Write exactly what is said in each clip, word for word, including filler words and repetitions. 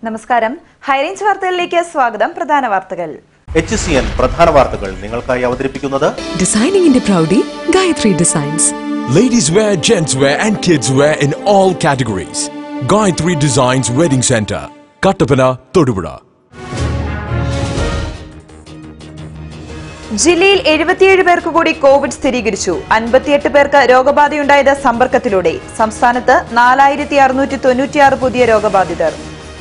നമസ്കാരം. ഹൈറേഞ്ച് വാർത്തകളിലേക്ക് സ്വാഗതം. പ്രധാന വാർത്തകൾ. എച്ച് സി എൻ പ്രധാന വാർത്തകൾ നിങ്ങൾക്കായി അവതരിപ്പിക്കുന്നത് ഡിസൈനിംഗിന്റെ പ്രൗഢി Gayathri designs. Ladies wear, gents wear and kids wear in all categories. Gayatri Designs Wedding Center, Kattapana, Thodupuzha. ജില്ലയിൽ എഴുപത്തിയേഴ് പേർക്ക് കൂടി കോവിഡ് സ്ഥിരീകരിച്ചു. അൻപത്തിയെട്ട് പേർക്ക് രോഗബാധയുണ്ടായത് സമ്പർക്കത്തിലൂടെ. സംസ്ഥാനത്ത് നാലായിരത്തി അറുന്നൂറ്റി തൊണ്ണൂറ്റിയാറ് പുതിയ രോഗബാധിതർ.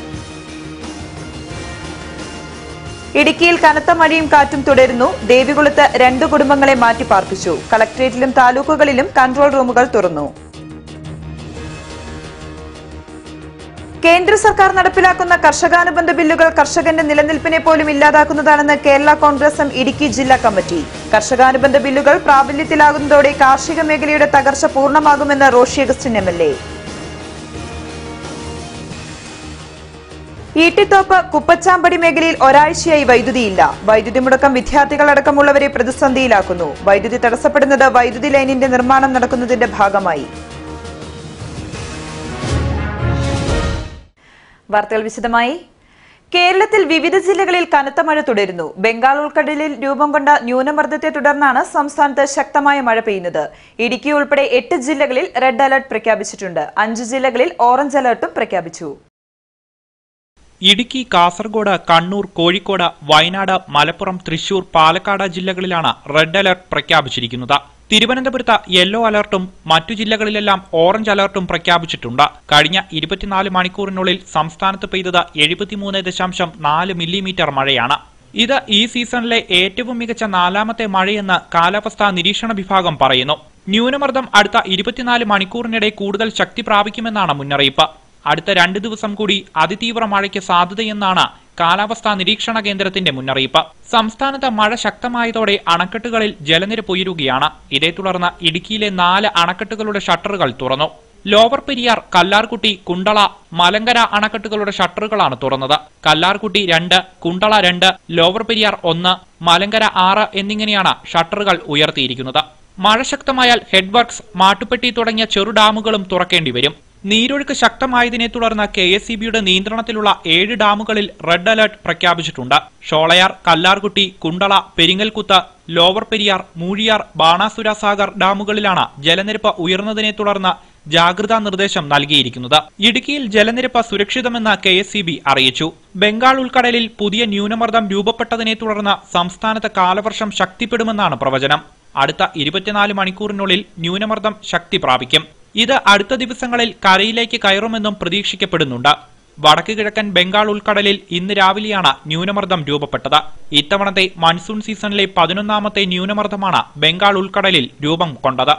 ഇടുക്കിയിൽ കനത്ത മഴയും കാറ്റും തുടരുന്നു. ദേവികുളത്ത് രണ്ടു കുടുംബങ്ങളെ മാറ്റിപ്പാർപ്പിച്ചു. കളക്ടറേറ്റിലും താലൂക്കുകളിലും കൺട്രോൾ റൂമുകൾ തുറന്നു. കേന്ദ്ര സർക്കാർ നടപ്പിലാക്കുന്ന കർഷകാനുബന്ധ ബില്ലുകൾ കർഷകന്റെ നിലനിൽപ്പിനെ പോലും ഇല്ലാതാക്കുന്നതാണെന്ന് കേരള കോൺഗ്രസ് എം ഇടുക്കി ജില്ലാ കമ്മിറ്റി. കർഷകാനുബന്ധ ബില്ലുകൾ പ്രാബല്യത്തിലാകുന്നതോടെ കാർഷിക മേഖലയുടെ തകർച്ച പൂർണ്ണമാകുമെന്ന് Roshy Augustine M L A. Eettithoppu Kuppachampady മേഖലയിൽ ഒരാഴ്ചയായി വൈദ്യുതിയില്ല. വൈദ്യുതി മുടക്കം വിദ്യാർത്ഥികളടക്കമുള്ളവരെ പ്രതിസന്ധിയിലാക്കുന്നു. വൈദ്യുതി തടസ്സപ്പെടുന്നത് വൈദ്യുതി ലൈനിന്റെ നിർമ്മാണം നടക്കുന്നതിന്റെ ഭാഗമായി. വാർത്തകൾ വിശദമായി. കേരളത്തിൽ വിവിധ ജില്ലകളിൽ കനത്ത മഴ തുടരുന്നു. ബംഗാൾ ഉൾക്കടലിൽ രൂപം കൊണ്ട ന്യൂനമർദ്ദത്തെ തുടർന്നാണ് സംസ്ഥാനത്ത് ശക്തമായ മഴ പെയ്യുന്നത്. ഇടുക്കി ഉൾപ്പെടെ എട്ട് ജില്ലകളിൽ റെഡ് അലർട്ട് പ്രഖ്യാപിച്ചിട്ടുണ്ട്. അഞ്ച് ജില്ലകളിൽ ഓറഞ്ച് അലർട്ടും പ്രഖ്യാപിച്ചു. ഇടുക്കി, കാസർഗോഡ്, കണ്ണൂർ, കോഴിക്കോട്, വയനാട്, മലപ്പുറം, തൃശൂർ, പാലക്കാട് ജില്ലകളിലാണ് റെഡ് അലർട്ട് പ്രഖ്യാപിച്ചിരിക്കുന്നത്. തിരുവനന്തപുരത്ത് യെല്ലോ അലർട്ടും മറ്റു ജില്ലകളിലെല്ലാം ഓറഞ്ച് അലർട്ടും പ്രഖ്യാപിച്ചിട്ടുണ്ട്. കഴിഞ്ഞ ഇരുപത്തിനാല് മണിക്കൂറിനുള്ളിൽ സംസ്ഥാനത്ത് പെയ്തത് എഴുപത്തിമൂന്ന് ദശാംശം നാല് മില്ലിമീറ്റർ മഴയാണ്. ഇത് ഈ സീസണിലെ ഏറ്റവും മികച്ച നാലാമത്തെ മഴയെന്ന് കാലാവസ്ഥാ നിരീക്ഷണ വിഭാഗം പറയുന്നു. ന്യൂനമർദ്ദം അടുത്ത ഇരുപത്തിനാല് മണിക്കൂറിനിടെ കൂടുതൽ ശക്തി പ്രാപിക്കുമെന്നാണ് മുന്നറിയിപ്പ്. അടുത്ത രണ്ട് ദിവസം കൂടി അതിതീവ്ര മഴയ്ക്ക് സാധ്യതയെന്നാണ് കാലാവസ്ഥാ നിരീക്ഷണ കേന്ദ്രത്തിന്റെ മുന്നറിയിപ്പ്. സംസ്ഥാനത്ത് മഴ ശക്തമായതോടെ അണക്കെട്ടുകളിൽ ജലനിരപ്പ് ഉയരുകയാണ്. ഇതേ തുടർന്ന് ഇടുക്കിയിലെ നാല് അണക്കെട്ടുകളുടെ ഷട്ടറുകൾ തുറന്നു. ലോവർ പെരിയാർ, കല്ലാർകുട്ടി, കുണ്ടള, മലങ്കര അണക്കെട്ടുകളുടെ ഷട്ടറുകളാണ് തുറന്നത്. കല്ലാർകുട്ടി രണ്ട്, കുണ്ടള രണ്ട്, ലോവർ പെരിയാർ ഒന്ന്, മലങ്കര ആറ് എന്നിങ്ങനെയാണ് ഷട്ടറുകൾ ഉയർത്തിയിരിക്കുന്നത്. മഴ ശക്തമായാൽ ഹെഡ് വർക്ക്സ്, മാട്ടുപ്പെട്ടി തുടങ്ങിയ ചെറു ഡാമുകളും തുറക്കേണ്ടി വരും. നീരൊഴുക്ക് ശക്തമായതിനെ തുടർന്ന് കെ എസ് ഇ ബിയുടെ നിയന്ത്രണത്തിലുള്ള ഏഴ് ഡാമുകളിൽ റെഡ് അലർട്ട് പ്രഖ്യാപിച്ചിട്ടുണ്ട്. ഷോളയാർ, കല്ലാർകുട്ടി, കുണ്ടള, പെരിങ്ങൽകുത്ത്, ലോവർ പെരിയാർ, മൂഴിയാർ, ബാണാസുര സാഗർ ഡാമുകളിലാണ് ജലനിരപ്പ് ഉയർന്നതിനെ തുടർന്ന് ജാഗ്രതാ നിർദ്ദേശം നൽകിയിരിക്കുന്നത്. ഇടുക്കിയിൽ ജലനിരപ്പ് സുരക്ഷിതമെന്ന് കെ എസ് ഇ ബി അറിയിച്ചു. ബംഗാൾ ഉൾക്കടലിൽ പുതിയ ന്യൂനമർദ്ദം രൂപപ്പെട്ടതിനെ തുടർന്ന് സംസ്ഥാനത്ത് കാലവർഷം ശക്തിപ്പെടുമെന്നാണ് പ്രവചനം. അടുത്ത ഇരുപത്തിനാല് മണിക്കൂറിനുള്ളിൽ ന്യൂനമർദ്ദം ശക്തി പ്രാപിക്കും. ഇത് അടുത്ത ദിവസങ്ങളിൽ കരയിലേക്ക് കയറുമെന്നും പ്രതീക്ഷിക്കപ്പെടുന്നുണ്ട്. വടക്ക് കിഴക്കൻ ബംഗാൾ ഉൾക്കടലിൽ ഇന്ന് രാവിലെയാണ് ന്യൂനമർദ്ദം രൂപപ്പെട്ടത്. ഇത്തവണത്തെ മൺസൂൺ സീസണിലെ പതിനൊന്നാമത്തെ ന്യൂനമർദ്ദമാണ് ബംഗാൾ ഉൾക്കടലിൽ രൂപം കൊണ്ടത്.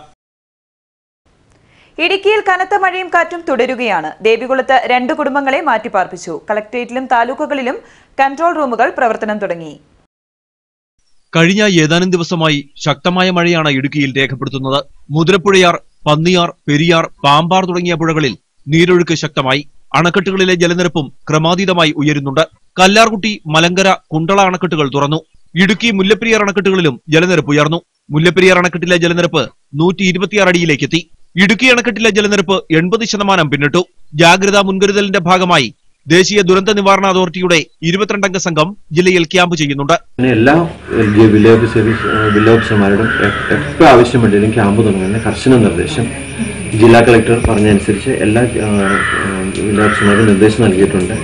ഇടുക്കിയിൽ കനത്ത മഴയും കാറ്റും തുടരുകയാണ്. ദേവികുളത്ത് രണ്ട് കുടുംബങ്ങളെ മാറ്റിപ്പാർപ്പിച്ചു. കളക്ടറേറ്റിലും താലൂക്കുകളിലും കൺട്രോൾ റൂമുകൾ പ്രവർത്തനം തുടങ്ങി. കഴിഞ്ഞ ഏതാനും ദിവസമായി ശക്തമായ മഴയാണ് ഇടുക്കിയിൽ രേഖപ്പെടുത്തുന്നത്. മുതിരപ്പുഴയാർ, പന്നിയാർ, പെരിയാർ, പാമ്പാർ തുടങ്ങിയ പുഴകളിൽ നീരൊഴുക്ക് ശക്തമായി. അണക്കെട്ടുകളിലെ ജലനിരപ്പും ക്രമാതീതമായി ഉയരുന്നുണ്ട്. കല്ലാർകുട്ടി, മലങ്കര, കുണ്ടള അണക്കെട്ടുകൾ തുറന്നു. ഇടുക്കി, മുല്ലപ്പെരിയാർ അണക്കെട്ടുകളിലും ജലനിരപ്പ് ഉയർന്നു. മുല്ലപ്പെരിയാർ അണക്കെട്ടിലെ ജലനിരപ്പ് നൂറ്റി ഇരുപത്തിയാറ് അടിയിലേക്കെത്തി. ഇടുക്കി അണക്കെട്ടിലെ ജലനിരപ്പ് എൺപത് ശതമാനം പിന്നിട്ടു. ജാഗ്രതാ മുൻകരുതലിന്റെ ഭാഗമായി ദേശീയ ദുരന്ത നിവാരണ അതോറിറ്റിയുടെ ഇരുപത്തിരണ്ടംഗ സംഘം ജില്ലയിൽ ക്യാമ്പ് ചെയ്യുന്നുണ്ട്. എല്ലാ വില്ലേജ് സർവീസ് വില്ലേജ് ഓഫീസർമാരോടും എപ്പോൾ ആവശ്യമുണ്ടെങ്കിലും ക്യാമ്പ് തുടങ്ങുന്ന കർശന നിർദ്ദേശം ജില്ലാ കളക്ടർ പറഞ്ഞതനുസരിച്ച് എല്ലാ വില്ലേജ് ഓഫീസർമാർക്കും നിർദ്ദേശം നൽകിയിട്ടുണ്ട്.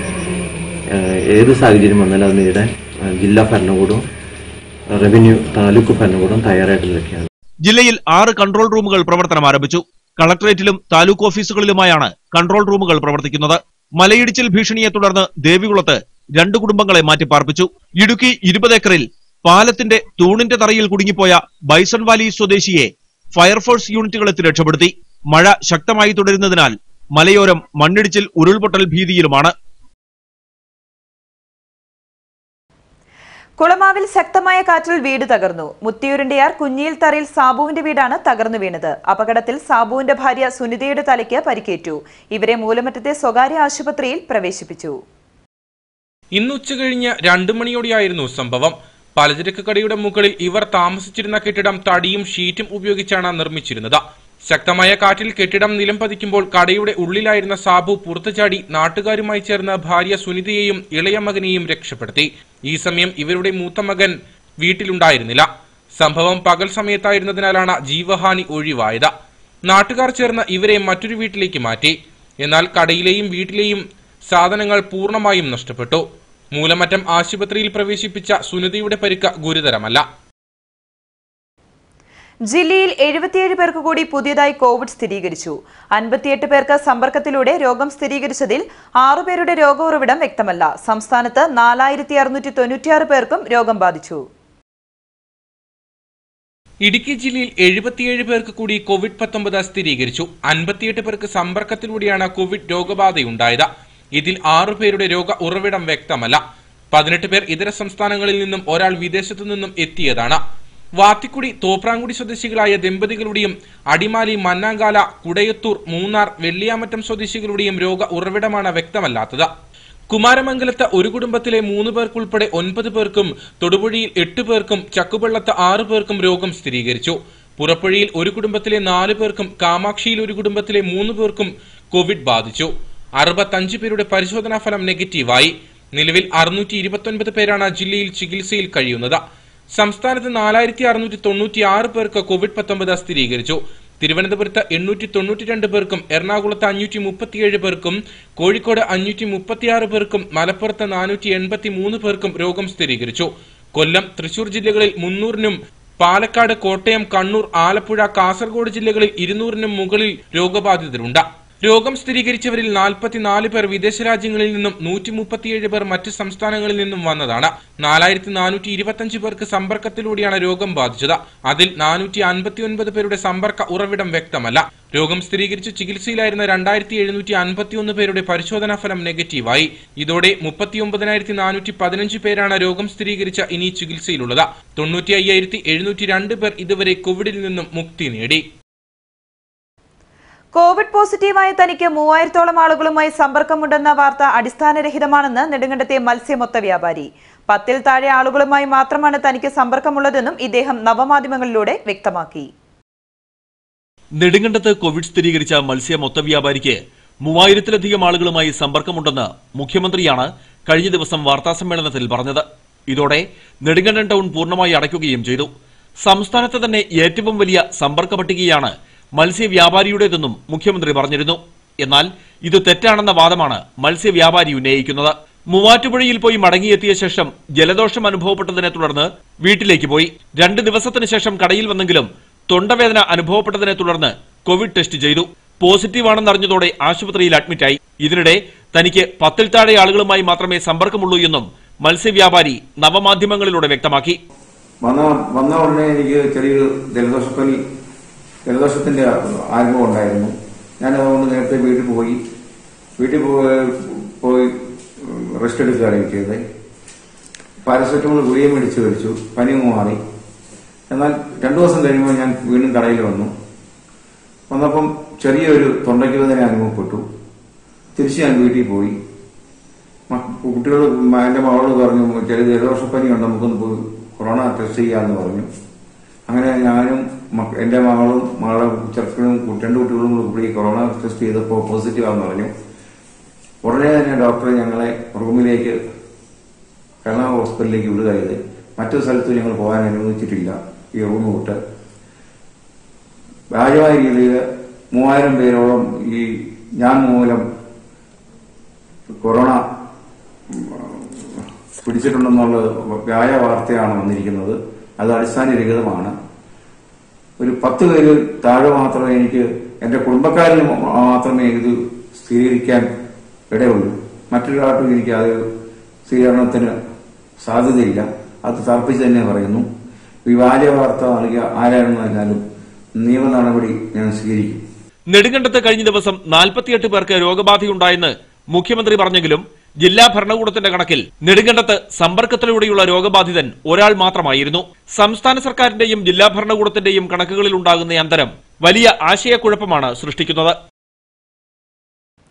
ഏത് സാഹചര്യം വന്നാലും അത് നേരിടാൻ ജില്ലാ ഭരണകൂടവും റവന്യൂ താലൂക്ക് ഭരണകൂടവും തയ്യാറായിട്ട് നിൽക്കുകയാണ്. ജില്ലയിൽ ആറ് കൺട്രോൾ റൂമുകൾ പ്രവർത്തനം ആരംഭിച്ചു. കളക്ടറേറ്റിലും താലൂക്ക് ഓഫീസുകളിലുമായാണ് കൺട്രോൾ റൂമുകൾ പ്രവർത്തിക്കുന്നത്. മലയിടിച്ചിൽ ഭീഷണിയെ തുടർന്ന് ദേവികുളത്ത് രണ്ടു കുടുംബങ്ങളെ മാറ്റിപ്പാർപ്പിച്ചു. ഇടുക്കി ഇരുപത് ഏക്കറിൽ പാലത്തിന്റെ തൂണിന്റെ തറയിൽ കുടുങ്ങിപ്പോയ ബൈസൺ വാലി സ്വദേശിയെ ഫയർഫോഴ്സ് യൂണിറ്റുകൾ എത്തി രക്ഷപ്പെടുത്തി. മഴ ശക്തമായി തുടരുന്നതിനാൽ മലയോരം മണ്ണിടിച്ചിൽ, ഉരുൾപൊട്ടൽ ഭീതിയിലുമാണ്. കുളമാവിൽ ശക്തമായ കാറ്റിൽ വീട് തകർന്നു. മുത്തിയൂരിന്റെയാർ കുഞ്ഞിയിൽ തറയിൽ സാബുവിന്റെ വീടാണ് തകർന്നു വീണത്. അപകടത്തിൽ സാബുവിന്റെ ഭാര്യ സുനിതയുടെ തലയ്ക്ക് പരിക്കേറ്റു. ഇവരെ മൂലമറ്റത്തെ സ്വകാര്യ ആശുപത്രിയിൽ പ്രവേശിപ്പിച്ചു. ഇന്ന് ഉച്ചകഴിഞ്ഞ് രണ്ടു മണിയോടെയായിരുന്നു സംഭവം. പലചരക്ക് കടയുടെ മുകളിൽ ഇവർ താമസിച്ചിരുന്ന കെട്ടിടം തടിയും ഷീറ്റും ഉപയോഗിച്ചാണ് നിർമ്മിച്ചിരുന്നത്. ശക്തമായ കാറ്റിൽ കെട്ടിടം നിലം പതിക്കുമ്പോൾ കടയുടെ ഉള്ളിലായിരുന്ന സാബു പുറത്തുചാടി നാട്ടുകാരുമായി ചേർന്ന് ഭാര്യ സുനിതയെയും ഇളയ മകനെയും രക്ഷപ്പെടുത്തി. ഈ സമയം ഇവരുടെ മൂത്ത മകൻ വീട്ടിലുണ്ടായിരുന്നില്ല. സംഭവം പകൽ സമയത്തായിരുന്നതിനാലാണ് ജീവഹാനി ഒഴിവായത്. നാട്ടുകാർ ചേർന്ന് ഇവരെ മറ്റൊരു വീട്ടിലേക്ക് മാറ്റി. എന്നാൽ കടയിലെയും വീട്ടിലെയും സാധനങ്ങൾ പൂർണ്ണമായും നഷ്ടപ്പെട്ടു. മൂലമറ്റം ആശുപത്രിയിൽ പ്രവേശിപ്പിച്ച സുനിതയുടെ പരിക്ക് ഗുരുതരമല്ല. ജില്ലയിൽ എഴുപത്തിയേഴ് പേർക്ക് കൂടി പുതിയതായി കോവിഡ് സ്ഥിരീകരിച്ചു. അൻപത്തിയെട്ട് പേർക്ക് സമ്പർക്കത്തിലൂടെ രോഗം സ്ഥിരീകരിച്ചതിൽ ആറുപേരുടെ രോഗ ഉറവിടം വ്യക്തമല്ല. സംസ്ഥാനത്ത് നാലായിരത്തി അറുന്നൂറ്റി തൊണ്ണൂറ്റിയാറ് പേർക്കും രോഗം ബാധിച്ചു. ഇടുക്കി ജില്ലയിൽ എഴുപത്തിയേഴ് പേർക്ക് കൂടി കോവിഡ് പത്തൊമ്പത് സ്ഥിരീകരിച്ചു. അൻപത്തിയെട്ട് പേർക്ക് സമ്പർക്കത്തിലൂടെയാണ് കോവിഡ് രോഗബാധയുണ്ടായത്. ഇതിൽ ആറു പേരുടെ രോഗ ഉറവിടം വ്യക്തമല്ല. പതിനെട്ട് പേർ ഇതര സംസ്ഥാനങ്ങളിൽ നിന്നും ഒരാൾ വിദേശത്തു നിന്നും എത്തിയതാണ്. വാത്തിക്കുടി തോപ്രാങ്കുടി സ്വദേശികളായ ദമ്പതികളുടെയും അടിമാലി മന്നാങ്കാല കുടയത്തൂർ മൂന്നാർ വെള്ളിയാമറ്റം സ്വദേശികളുടെയും രോഗ ഉറവിടമാണ് വ്യക്തമല്ലാത്തത്. കുമാരമംഗലത്ത് ഒരു കുടുംബത്തിലെ മൂന്ന് പേർക്കുൾപ്പെടെ ഒൻപത് പേർക്കും തൊടുപുഴയിൽ എട്ട് പേർക്കും ചക്കുപള്ളത്ത് ആറു പേർക്കും രോഗം സ്ഥിരീകരിച്ചു. പുറപ്പുഴയിൽ ഒരു കുടുംബത്തിലെ നാല് പേർക്കും കാമാക്ഷിയിൽ ഒരു കുടുംബത്തിലെ മൂന്ന് പേർക്കും കോവിഡ് ബാധിച്ചു. അറുപത്തഞ്ച് പേരുടെ പരിശോധനാ ഫലം നെഗറ്റീവായി. നിലവിൽ അറുന്നൂറ്റി ഇരുപത്തൊൻപത് പേരാണ് ജില്ലയിൽ ചികിത്സയിൽ കഴിയുന്നത്. സംസ്ഥാനത്ത് നാലായിരത്തി അറുന്നൂറ്റി തൊണ്ണൂറ്റി ആറ് പേർക്ക് കോവിഡ് പത്തൊമ്പത് സ്ഥിരീകരിച്ചു. തിരുവനന്തപുരത്ത് എണ്ണൂറ്റി തൊണ്ണൂറ്റി രണ്ട് പേർക്കും എറണാകുളത്ത് അഞ്ഞൂറ്റി മുപ്പത്തിയേഴ് പേർക്കും കോഴിക്കോട് അഞ്ഞൂറ്റി മുപ്പത്തിയാറ് പേർക്കും മലപ്പുറത്ത് നാനൂറ്റി എൺപത്തി മൂന്ന് പേർക്കും രോഗം സ്ഥിരീകരിച്ചു. കൊല്ലം, തൃശൂർ ജില്ലകളിൽ മുന്നൂറിനും പാലക്കാട്, കോട്ടയം, കണ്ണൂർ, ആലപ്പുഴ, കാസർഗോഡ് ജില്ലകളിൽ ഇരുന്നൂറിനും മുകളിൽ രോഗബാധിതരുണ്ട്. രോഗം സ്ഥിരീകരിച്ചവരിൽ നാൽപ്പത്തിനാല് പേർ വിദേശ രാജ്യങ്ങളിൽ നിന്നും നൂറ്റി മുപ്പത്തിയേഴ് പേർ മറ്റ് സംസ്ഥാനങ്ങളിൽ നിന്നും വന്നതാണ്. നാലായിരത്തി നാനൂറ്റി ഇരുപത്തിയഞ്ച് പേർക്ക് സമ്പർക്കത്തിലൂടെയാണ് രോഗം ബാധിച്ചത്. അതിൽ നാനൂറ്റി അൻപത്തി ഒൻപത് പേരുടെ സമ്പർക്ക ഉറവിടം വ്യക്തമല്ല. രോഗം സ്ഥിരീകരിച്ച് ചികിത്സയിലായിരുന്ന രണ്ടായിരത്തി എഴുന്നൂറ്റി അൻപത്തിയൊന്ന് പേരുടെ പരിശോധനാ ഫലം നെഗറ്റീവായി. ഇതോടെ മുപ്പത്തിയൊമ്പതിനായിരത്തി നാനൂറ്റി പതിനഞ്ച് പേരാണ് രോഗം സ്ഥിരീകരിച്ച ഇനി ചികിത്സയിലുള്ളത്. തൊണ്ണൂറ്റി അയ്യായിരത്തി എഴുന്നൂറ്റി രണ്ട് പേർ ഇതുവരെ കോവിഡിൽ നിന്നും മുക്തി നേടി. കോവിഡ് പോസിറ്റീവായ തനിക്ക് മൂവായിരത്തോളം ആളുകളുമായി സമ്പർക്കമുണ്ടെന്ന വാർത്ത അടിസ്ഥാനരഹിതമാണെന്ന് നെടുങ്കണ്ടത്തെ മത്സ്യമൊത്ത വ്യാപാരി. പത്തിൽ താഴെ ആളുകളുമായി മാത്രമാണ് തനിക്ക് സമ്പർക്കമുള്ളതെന്നും ഇദ്ദേഹം നവമാധ്യമങ്ങളിലൂടെ വ്യക്തമാക്കി. നെടുങ്കണ്ടത്ത് കോവിഡ് സ്ഥിരീകരിച്ച മത്സ്യമൊത്ത വ്യാപാരിക്ക് മൂവായിരത്തിലധികം ആളുകളുമായി സമ്പർക്കമുണ്ടെന്ന് മുഖ്യമന്ത്രിയാണ് കഴിഞ്ഞ ദിവസം വാർത്താസമ്മേളനത്തിൽ പറഞ്ഞത്. ഇതോടെ നെടുങ്കണ്ടം ടൗൺ പൂർണ്ണമായി അടയ്ക്കുകയും ചെയ്തു. സംസ്ഥാനത്ത് തന്നെ ഏറ്റവും വലിയ സമ്പർക്ക പട്ടികയാണ് മത്സ്യവ്യാപാരിയുടേതെന്നും മുഖ്യമന്ത്രി പറഞ്ഞിരുന്നു. എന്നാൽ ഇത് തെറ്റാണെന്ന വാദമാണ് മത്സ്യവ്യാപാരി ഉന്നയിക്കുന്നത്. മൂവാറ്റുപുഴയിൽ പോയി മടങ്ങിയെത്തിയ ശേഷം ജലദോഷം അനുഭവപ്പെട്ടതിനെ തുടർന്ന് വീട്ടിലേക്ക് പോയി. രണ്ട് ദിവസത്തിന് ശേഷം കടയിൽ വന്നെങ്കിലും തൊണ്ടവേദന അനുഭവപ്പെട്ടതിനെ തുടർന്ന് കോവിഡ് ടെസ്റ്റ് ചെയ്തു. പോസിറ്റീവാണെന്നറിഞ്ഞതോടെ ആശുപത്രിയിൽ അഡ്മിറ്റായി. ഇതിനിടെ തനിക്ക് പത്തിൽ താഴെ ആളുകളുമായി മാത്രമേ സമ്പർക്കമുള്ളൂ എന്നും മത്സ്യവ്യാപാരി നവമാധ്യമങ്ങളിലൂടെ വ്യക്തമാക്കി. വന്ന ഉടനെ എനിക്ക് ചെറിയൊരു ജലദോഷപ്പനി ജലദോഷത്തിന്റെ അനുഭവം ഉണ്ടായിരുന്നു. ഞാൻ അതുകൊണ്ട് നേരത്തെ വീട്ടിൽ പോയി വീട്ടിൽ പോയി റെസ്റ്റ് എടുക്കുകയാണ് ചെയ്തത്. പാരസെറ്റമോൾ ഗുളിക മേടിച്ച് കഴിച്ചു. പനി മാറി. എന്നാൽ രണ്ടു ദിവസം കഴിയുമ്പോൾ ഞാൻ വീണ്ടും കടയിൽ വന്നു. വന്നപ്പം ചെറിയൊരു തൊണ്ടയ്ക്ക് വേദന അനുഭവപ്പെട്ടു. തിരിച്ച് ഞാൻ വീട്ടിൽ പോയി. കുട്ടികൾ എന്റെ മകളോട് പറഞ്ഞു, ചെറിയ ജലദോഷപ്പനി ഉണ്ട്, നമുക്കൊന്ന് പോയി കൊറോണ ടെസ്റ്റ് ചെയ്യാമെന്ന് പറഞ്ഞു. അങ്ങനെ ഞാനും എന്റെ മകളും മകളെ ചെറുക്കനും രണ്ട് കുട്ടികളും കൂടി കൊറോണ ടെസ്റ്റ് ചെയ്തപ്പോൾ പോസിറ്റീവ് ആണെന്ന് പറഞ്ഞു. ഉടനെ തന്നെ ഡോക്ടർ ഞങ്ങളെ റൂമിലേക്ക് കേരള ഹോസ്പിറ്റലിലേക്ക് വിടുക ചെയ്ത് മറ്റൊരു സ്ഥലത്ത് ഞങ്ങൾ പോകാൻ അനുവദിച്ചിട്ടില്ല. ഈ റൂം വിട്ട് വ്യാജമായ രീതിയിൽ മൂവായിരം പേരോളം ഈ ഞാൻ മൂലം കൊറോണ പിടിച്ചിട്ടുണ്ടെന്നുള്ള വ്യാജ വാർത്തയാണ് വന്നിരിക്കുന്നത്. അത് അടിസ്ഥാനരഹിതമാണ്. ഒരു പത്ത് പേര് താഴെ മാത്രമേ എനിക്ക് എന്റെ കുടുംബക്കാരിൽ മാത്രമേ ഇത് സ്ഥിരീകരിക്കാൻ ഇടയുള്ളൂ. മറ്റൊരാൾക്കും എനിക്ക് അത് സ്ഥിരീകരണത്തിന് സാധ്യതയില്ല. അത് തർപ്പിച്ച് തന്നെ പറയുന്നു. ഈ വ്യാജ വാർത്ത നൽകിയ ആരാണെന്ന് പറഞ്ഞാലും നിയമ നടപടി ഞാൻ സ്വീകരിക്കും. നെടുങ്കണ്ടത്ത് കഴിഞ്ഞ ദിവസം നാൽപ്പത്തിയെട്ട് പേർക്ക് രോഗബാധയുണ്ടായെന്ന് മുഖ്യമന്ത്രി പറഞ്ഞെങ്കിലും ജില്ലാ ഭരണകൂടത്തിന്റെ കണക്കിൽ നെടുങ്കണ്ടത്ത് സമ്പർക്കത്തിലൂടെയുള്ള രോഗബാധിതൻ ഒരാൾ മാത്രമായിരുന്നു. സംസ്ഥാന സർക്കാരിന്റെയും ജില്ലാ ഭരണകൂടത്തിന്റെയും കണക്കുകളിൽ ഉണ്ടാകുന്ന അന്തരം വലിയ ആശയക്കുഴപ്പമാണ് സൃഷ്ടിക്കുന്നത്.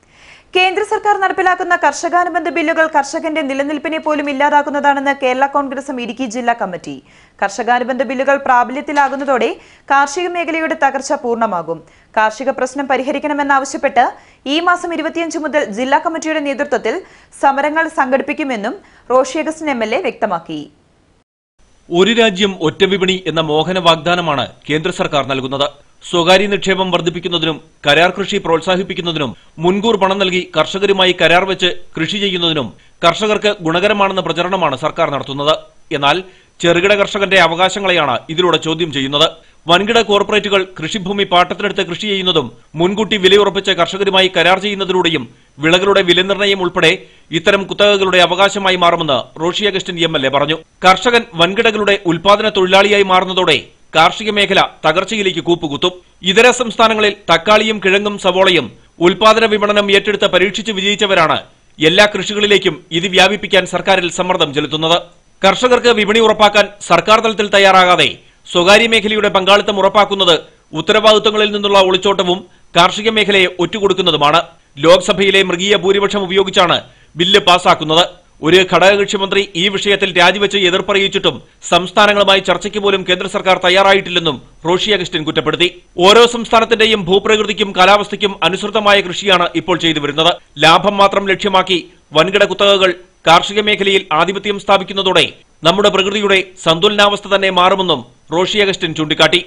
കേന്ദ്ര സർക്കാർ നടപ്പിലാക്കുന്ന കർഷകാനുബന്ധ ബില്ലുകൾ കർഷകന്റെ നിലനിൽപ്പിനെ പോലും ഇല്ലാതാക്കുന്നതാണെന്ന് കേരള കോൺഗ്രസും ഇടുക്കി ജില്ലാ കമ്മിറ്റി. കർഷകാനുബന്ധ ബില്ലുകൾ പ്രാബല്യത്തിലാകുന്നതോടെ കാർഷിക മേഖലയുടെ തകർച്ച പൂർണ്ണമാകും. കാർഷിക പ്രശ്നം പരിഹരിക്കണമെന്നാവശ്യപ്പെട്ട് ഈ മാസം ഇരുപത്തിയഞ്ച് മുതൽ ജില്ലാ കമ്മിറ്റിയുടെ നേതൃത്വത്തിൽ സമരങ്ങൾ സംഘടിപ്പിക്കുമെന്നും Roshy Augustine M L A വ്യക്തമാക്കി. ഒരു രാജ്യം ഒറ്റ വിപണി എന്ന മോഹന വാഗ്ദാനമാണ് കേന്ദ്ര സർക്കാർ നൽകുന്നത്. സ്വകാര്യ നിക്ഷേപം വർദ്ധിപ്പിക്കുന്നതിനും കരാർ കൃഷി പ്രോത്സാഹിപ്പിക്കുന്നതിനും മുൻകൂർ പണം നൽകി കർഷകരുമായി കരാർ വെച്ച് കൃഷി ചെയ്യുന്നതിനും കർഷകർക്ക് ഗുണകരമാണെന്ന പ്രചരണമാണ് സർക്കാർ നടത്തുന്നത്. എന്നാൽ ചെറുകിട കർഷകന്റെ അവകാശങ്ങളെയാണ് ഇതിലൂടെ ചോദ്യം ചെയ്യുന്നത്. വൻകിട കോർപ്പറേറ്റുകൾ കൃഷിഭൂമി പാട്ടത്തിനെടുത്ത് കൃഷി ചെയ്യുന്നതും മുൻകൂട്ടി വിലയുറപ്പിച്ച് കർഷകരുമായി കരാർ ചെയ്യുന്നതിലൂടെയും വിളകളുടെ വിലനിർണ്ണയം ഉൾപ്പെടെ ഇത്തരം കുത്തകകളുടെ അവകാശമായി മാറുമെന്ന് Roshy Augustine M L A പറഞ്ഞു. കർഷകൻ വൻകിടകളുടെ ഉൽപാദന തൊഴിലാളിയായി മാറുന്നതോടെ കാർഷിക മേഖല തകർച്ചയിലേക്ക് കൂപ്പുകുത്തും. ഇതര സംസ്ഥാനങ്ങളിൽ തക്കാളിയും കിഴങ്ങും സവോളയും ഉൽപാദന വിപണനം ഏറ്റെടുത്ത് പരീക്ഷിച്ച് വിജയിച്ചവരാണ് എല്ലാ കൃഷികളിലേക്കും ഇത് വ്യാപിപ്പിക്കാൻ സർക്കാരിൽ സമ്മർദ്ദം ചെലുത്തുന്നത്. കർഷകർക്ക് വിപണി ഉറപ്പാക്കാൻ സർക്കാർ തലത്തിൽ തയ്യാറാകാതെ സ്വകാര്യ മേഖലയുടെ പങ്കാളിത്തം ഉറപ്പാക്കുന്നത് ഉത്തരവാദിത്തങ്ങളിൽ നിന്നുള്ള ഒളിച്ചോട്ടവും കാർഷിക മേഖലയെ ഒറ്റുകൊടുക്കുന്നതുമാണ്. ലോക്സഭയിലെ മൃഗീയ ഭൂരിപക്ഷം ഉപയോഗിച്ചാണ് ബില്ല് പാസാക്കുന്നത്. ഒരു ഘടകകക്ഷി മന്ത്രി ഈ വിഷയത്തിൽ രാജിവെച്ച് എതിർപ്പറിയിച്ചിട്ടും സംസ്ഥാനങ്ങളുമായി ചർച്ചയ്ക്ക് പോലും കേന്ദ്ര സർക്കാർ തയ്യാറായിട്ടില്ലെന്നും റോഷി അഗസ്റ്റിൻ കുറ്റപ്പെടുത്തി. ഓരോ സംസ്ഥാനത്തിന്റെയും ഭൂപ്രകൃതിക്കും കാലാവസ്ഥയ്ക്കും അനുസൃതമായ കൃഷിയാണ് ഇപ്പോൾ ചെയ്തു വരുന്നത്. ലാഭം മാത്രം ലക്ഷ്യമാക്കി വൻകിട കുത്തകകൾ കാർഷിക മേഖലയിൽ ആധിപത്യം സ്ഥാപിക്കുന്നതോടെ നമ്മുടെ പ്രകൃതിയുടെ സന്തുലനാവസ്ഥ തന്നെ മാറുമെന്നും റോഷി അഗസ്റ്റിൻ ചൂണ്ടിക്കാട്ടി.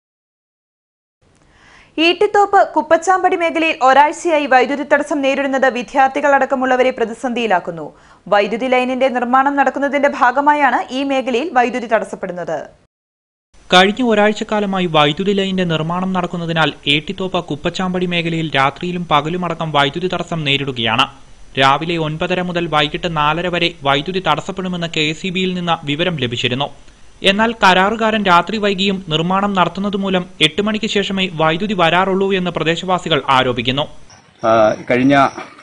ഈട്ടിത്തോപ്പ് കുപ്പച്ചാമ്പടി മേഖലയിൽ ഒരാഴ്ചയായി വൈദ്യുതി തടസ്സം നേരിടുന്നത് വിദ്യാർത്ഥികളടക്കമുള്ളവരെ പ്രതിസന്ധിയിലാക്കുന്നു. വൈദ്യുതി ലൈനിന്റെ നിർമ്മാണം നടക്കുന്നതിന്റെ ഭാഗമായാണ് ഈ മേഖലയിൽ വൈദ്യുതി തടസ്സപ്പെടുന്നത്. കഴിഞ്ഞ ഒരാഴ്ചക്കാലമായി വൈദ്യുതി ലൈനിന്റെ നിർമ്മാണം നടക്കുന്നതിനാൽ ഏട്ടിത്തോപ്പ് കുപ്പച്ചാമ്പടി മേഖലയിൽ രാത്രിയിലും പകലുമടക്കം വൈദ്യുതി തടസ്സം നേരിടുകയാണ്. രാവിലെ ഒൻപതര മുതൽ വൈകിട്ട് നാലര വരെ വൈദ്യുതി തടസ്സപ്പെടുമെന്ന് കെ എസ് ഇ ബിയിൽ നിന്ന് വിവരം ലഭിച്ചിരുന്നു. എന്നാൽ കരാറുകാരൻ രാത്രി വൈകിയും നിർമ്മാണം നടത്തുന്നതുമൂലം എട്ട് മണിക്ക് ശേഷമേ വൈദ്യുതി വരാറുള്ളൂ എന്ന് പ്രദേശവാസികൾ ആരോപിക്കുന്നു. കഴിഞ്ഞ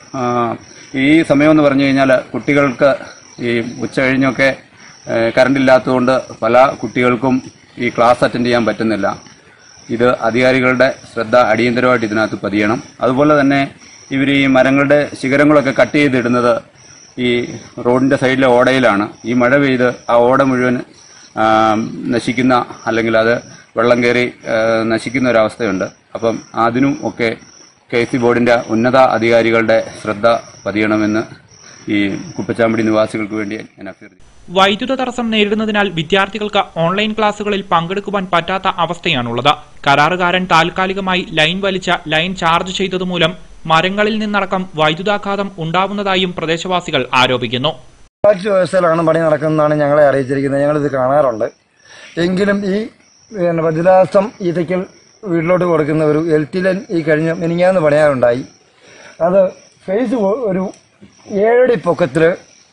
ഈ സമയമെന്ന് പറഞ്ഞു കഴിഞ്ഞാൽ കുട്ടികൾക്ക് ഈ ഉച്ച കഴിഞ്ഞൊക്കെ കറണ്ട് ഇല്ലാത്തതുകൊണ്ട് പല കുട്ടികൾക്കും ഈ ക്ലാസ് അറ്റൻഡ് ചെയ്യാൻ പറ്റുന്നില്ല. ഇത് അധികാരികളുടെ ശ്രദ്ധ അടിയന്തരമായിട്ട് ഇതിനകത്ത് പതിയണം. അതുപോലെ തന്നെ ഇവർ ഈ മരങ്ങളുടെ ശിഖരങ്ങളൊക്കെ കട്ട് ചെയ്തിടുന്നത് ഈ റോഡിൻ്റെ സൈഡിലെ ഓടയിലാണ്. ഈ മഴ പെയ്ത് ആ ഓട മുഴുവൻ നശിക്കുന്ന അല്ലെങ്കിൽ അത് വെള്ളം കയറി നശിക്കുന്ന ഒരവസ്ഥയുണ്ട്. അപ്പം അതിനും ഒക്കെ കെ എസ് ഇ ബോർഡിൻ്റെ ഉന്നത അധികാരികളുടെ ശ്രദ്ധ പതിയണമെന്ന് ഈ കുപ്പച്ചാമ്പടി നിവാസികൾക്ക് വേണ്ടി ഞാൻ അഭ്യർത്ഥിക്കുന്നു. വൈദ്യുത തടസ്സം നേരിടുന്നതിനാൽ വിദ്യാർത്ഥികൾക്ക് ഓൺലൈൻ ക്ലാസുകളിൽ പങ്കെടുക്കുവാൻ പറ്റാത്ത അവസ്ഥയാണുള്ളത്. കരാറുകാരൻ താൽക്കാലികമായി ലൈൻ വലിച്ച ലൈൻ ചാർജ് ചെയ്തതുമൂലം മരങ്ങളിൽ നിന്നടക്കം വൈദ്യുതാഘാതം ഉണ്ടാവുന്നതായും പ്രദേശവാസികൾ ആരോപിക്കുന്നു. കാറ്റ് വ്യവസ്ഥയിലാണ് പണി നടക്കുന്നതാണ് ഞങ്ങളെ അറിയിച്ചിരിക്കുന്നത്. ഞങ്ങളിത് കാണാറുണ്ട്. എങ്കിലും ഈ വജ്രാസം ഈതയ്ക്കൽ വീട്ടിലോട്ട് കൊടുക്കുന്ന ഒരു എൽ ടി ലൈൻ ഈ കഴിഞ്ഞ മിനിങ്ങാന്ന് പണിയാറുണ്ടായി. അത് ഫേസ് ഒരു ഏഴടി പൊക്കത്തിൽ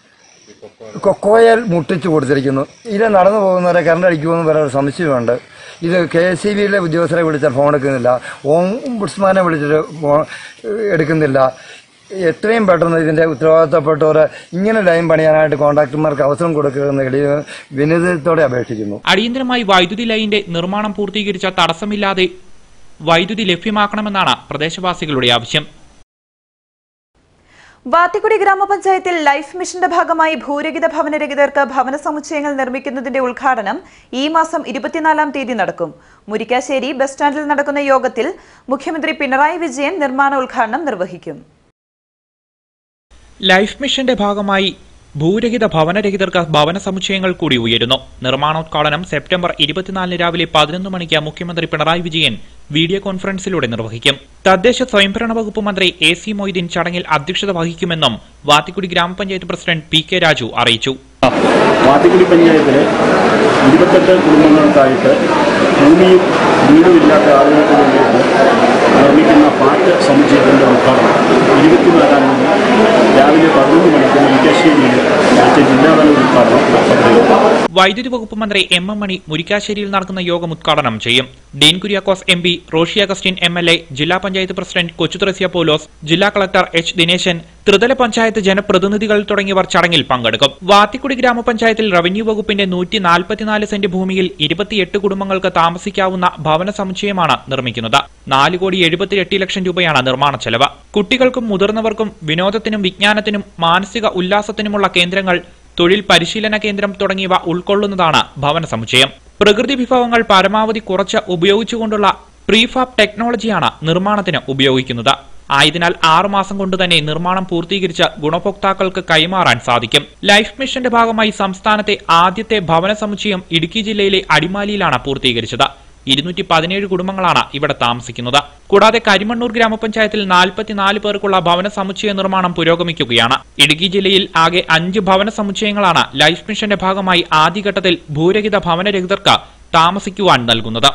കൊക്കോയൽ മുട്ടിച്ചു കൊടുത്തിരിക്കുന്നു. ഇത് നടന്നു പോകുന്നവരെ കറണ്ട് അടിക്കുമെന്ന് പറയാൻ ഒരു സംശയമുണ്ട്. ഇത് കെ എസ് ഇ ബിയിലെ ഉദ്യോഗസ്ഥരെ വിളിച്ചാൽ ഫോൺ എടുക്കുന്നില്ല, ഓംബുഡ്സ്മാനെ വിളിച്ചിട്ട് ഫോൺ എടുക്കുന്നില്ല. എത്രയും പെട്ടെന്ന് ഇതിന്റെ ഉത്തരവാദിത്തപ്പെട്ടവർ ഇങ്ങനെ ലൈൻ പണിയാനായിട്ട് കോൺട്രാക്ടർമാർക്ക് അവസരം കൊടുക്കുമെന്ന് വിനീതത്തോടെ അപേക്ഷിക്കുന്നു. അടിയന്തരമായി വൈദ്യുതി ലൈനിന്റെ നിർമ്മാണം പൂർത്തീകരിച്ച തടസ്സമില്ലാതെ വൈദ്യുതി ലഭ്യമാക്കണമെന്നാണ് പ്രദേശവാസികളുടെ ആവശ്യം. വാത്തിക്കുടി ഗ്രാമപഞ്ചായത്തിൽ ലൈഫ് മിഷന്റെ ഭാഗമായി ഭൂരഹിത ഭവനരഹിതർക്ക് ഭവന സമുച്ചയങ്ങൾ നിർമ്മിക്കുന്നതിന്റെ ഉദ്ഘാടനം ഈ മാസം ഇരുപത്തിനാലാം തീയതി നടക്കും. മുരിക്കാശ്ശേരി ബസ് സ്റ്റാൻഡിൽ നടക്കുന്ന യോഗത്തിൽ മുഖ്യമന്ത്രി പിണറായി വിജയൻ നിർമ്മാണ ഉദ്ഘാടനം നിർവഹിക്കും. ലൈഫ് മിഷന്റെ ഭാഗമായി ഭൂരഹിത ഭവനരഹിതർക്ക് ഭവന സമുച്ചയങ്ങൾ കൂടി ഉയരുന്നു. നിർമ്മാണോദ്ഘാടനം സെപ്റ്റംബർ ഇരുപത്തിനാലിന് രാവിലെ പതിനൊന്ന് മണിക്ക് മുഖ്യമന്ത്രി പിണറായി വിജയൻ വീഡിയോ കോൺഫറൻസിലൂടെ നിർവഹിക്കും. തദ്ദേശ സ്വയംഭരണ വകുപ്പ് മന്ത്രി എ സി മൊയ്തീൻ ചടങ്ങിൽ അധ്യക്ഷത വഹിക്കുമെന്നും വാത്തിക്കുടി ഗ്രാമപഞ്ചായത്ത് പ്രസിഡന്റ് പി കെ രാജു അറിയിച്ചു. വാത്തിക്കുടി പഞ്ചായത്തിലെ ഇരുപത്തെട്ട് കുടുംബങ്ങൾക്കായിട്ട് ഭൂമിയും വീടുമില്ലാത്ത ആളുകൾക്ക് വേണ്ടിയിട്ട് നിർമ്മിക്കുന്ന ഫ്ളാറ്റ് സമുച്ചയത്തിന്റെ ഉദ്ഘാടനം ഇരുപത്തിനാലാം തീയതി രാവിലെ പതിനൊന്ന് മണിക്ക് മുരിക്കാശ്ശേരിയിൽ ജില്ലാതല ഉദ്ഘാടനം നടത്തപ്പെടും. വൈദ്യുതി വകുപ്പ് മന്ത്രി എം എം മണി മുരിക്കാശ്ശേരിയിൽ നടക്കുന്ന യോഗം ഉദ്ഘാടനം ചെയ്യും. Dean Kuriakose M P, Roshy Augustine M L A, ജില്ലാ പഞ്ചായത്ത് പ്രസിഡന്റ് കൊച്ചുത്രസ്യ പോലോസ്, ജില്ലാ കളക്ടർ എച്ച് ദിനേശൻ, ത്രിതല പഞ്ചായത്ത് ജനപ്രതിനിധികൾ തുടങ്ങിയവർ ചടങ്ങിൽ പങ്കെടുക്കും. വാത്തിക്കുടി ഗ്രാമപഞ്ചായത്തിൽ റവന്യൂ വകുപ്പിന്റെ നൂറ്റി നാൽപ്പത്തിനാല് സെന്റ് ഭൂമിയിൽ ഇരുപത്തിയെട്ട് കുടുംബങ്ങൾക്ക് താമസിക്കാവുന്ന ഭവന സമുച്ചയമാണ് നിർമ്മിക്കുന്നത്. നാല് കോടി എഴുപത്തിയെട്ട് ലക്ഷം രൂപയാണ് നിർമ്മാണ ചെലവ്. കുട്ടികൾക്കും മുതിർന്നവർക്കും വിനോദത്തിനും വിജ്ഞാനത്തിനും മാനസിക ഉല്ലാസത്തിനുമുള്ള കേന്ദ്രങ്ങൾ, തൊഴിൽ പരിശീലന കേന്ദ്രം തുടങ്ങിയവ ഉൾക്കൊള്ളുന്നതാണ് ഭവന സമുച്ചയം. പ്രകൃതി വിഭവങ്ങൾ പരമാവധി കുറച്ച് ഉപയോഗിച്ചുകൊണ്ടുള്ള പ്രീഫാബ് ടെക്നോളജിയാണ് നിർമ്മാണത്തിന് ഉപയോഗിക്കുന്നത്. ആയതിനാൽ ആറുമാസം കൊണ്ട് തന്നെ നിർമ്മാണം പൂർത്തീകരിച്ച് ഗുണഭോക്താക്കൾക്ക് കൈമാറാൻ സാധിക്കും. ലൈഫ് മിഷന്റെ ഭാഗമായി സംസ്ഥാനത്തെ ആദ്യത്തെ ഭവന സമുച്ചയം ഇടുക്കി ജില്ലയിലെ അടിമാലിയിലാണ് പൂർത്തീകരിച്ചത്. ഇരുന്നൂറ്റി പതിനേഴ് കുടുംബങ്ങളാണ് ഇവിടെ താമസിക്കുന്നത്. കൂടാതെ കരിമണ്ണൂർ ഗ്രാമപഞ്ചായത്തിൽ നാൽപ്പത്തിനാല് പേർക്കുള്ള ഭവന സമുച്ചയ നിർമ്മാണം പുരോഗമിക്കുകയാണ്. ഇടുക്കി ജില്ലയിൽ ആകെ അഞ്ച് ഭവന സമുച്ചയങ്ങളാണ് ലൈഫ് മിഷന്റെ ഭാഗമായി ആദ്യഘട്ടത്തിൽ ഭൂരഹിത ഭവനരഹിതർക്ക് താമസിക്കുവാൻ നൽകുന്നത്.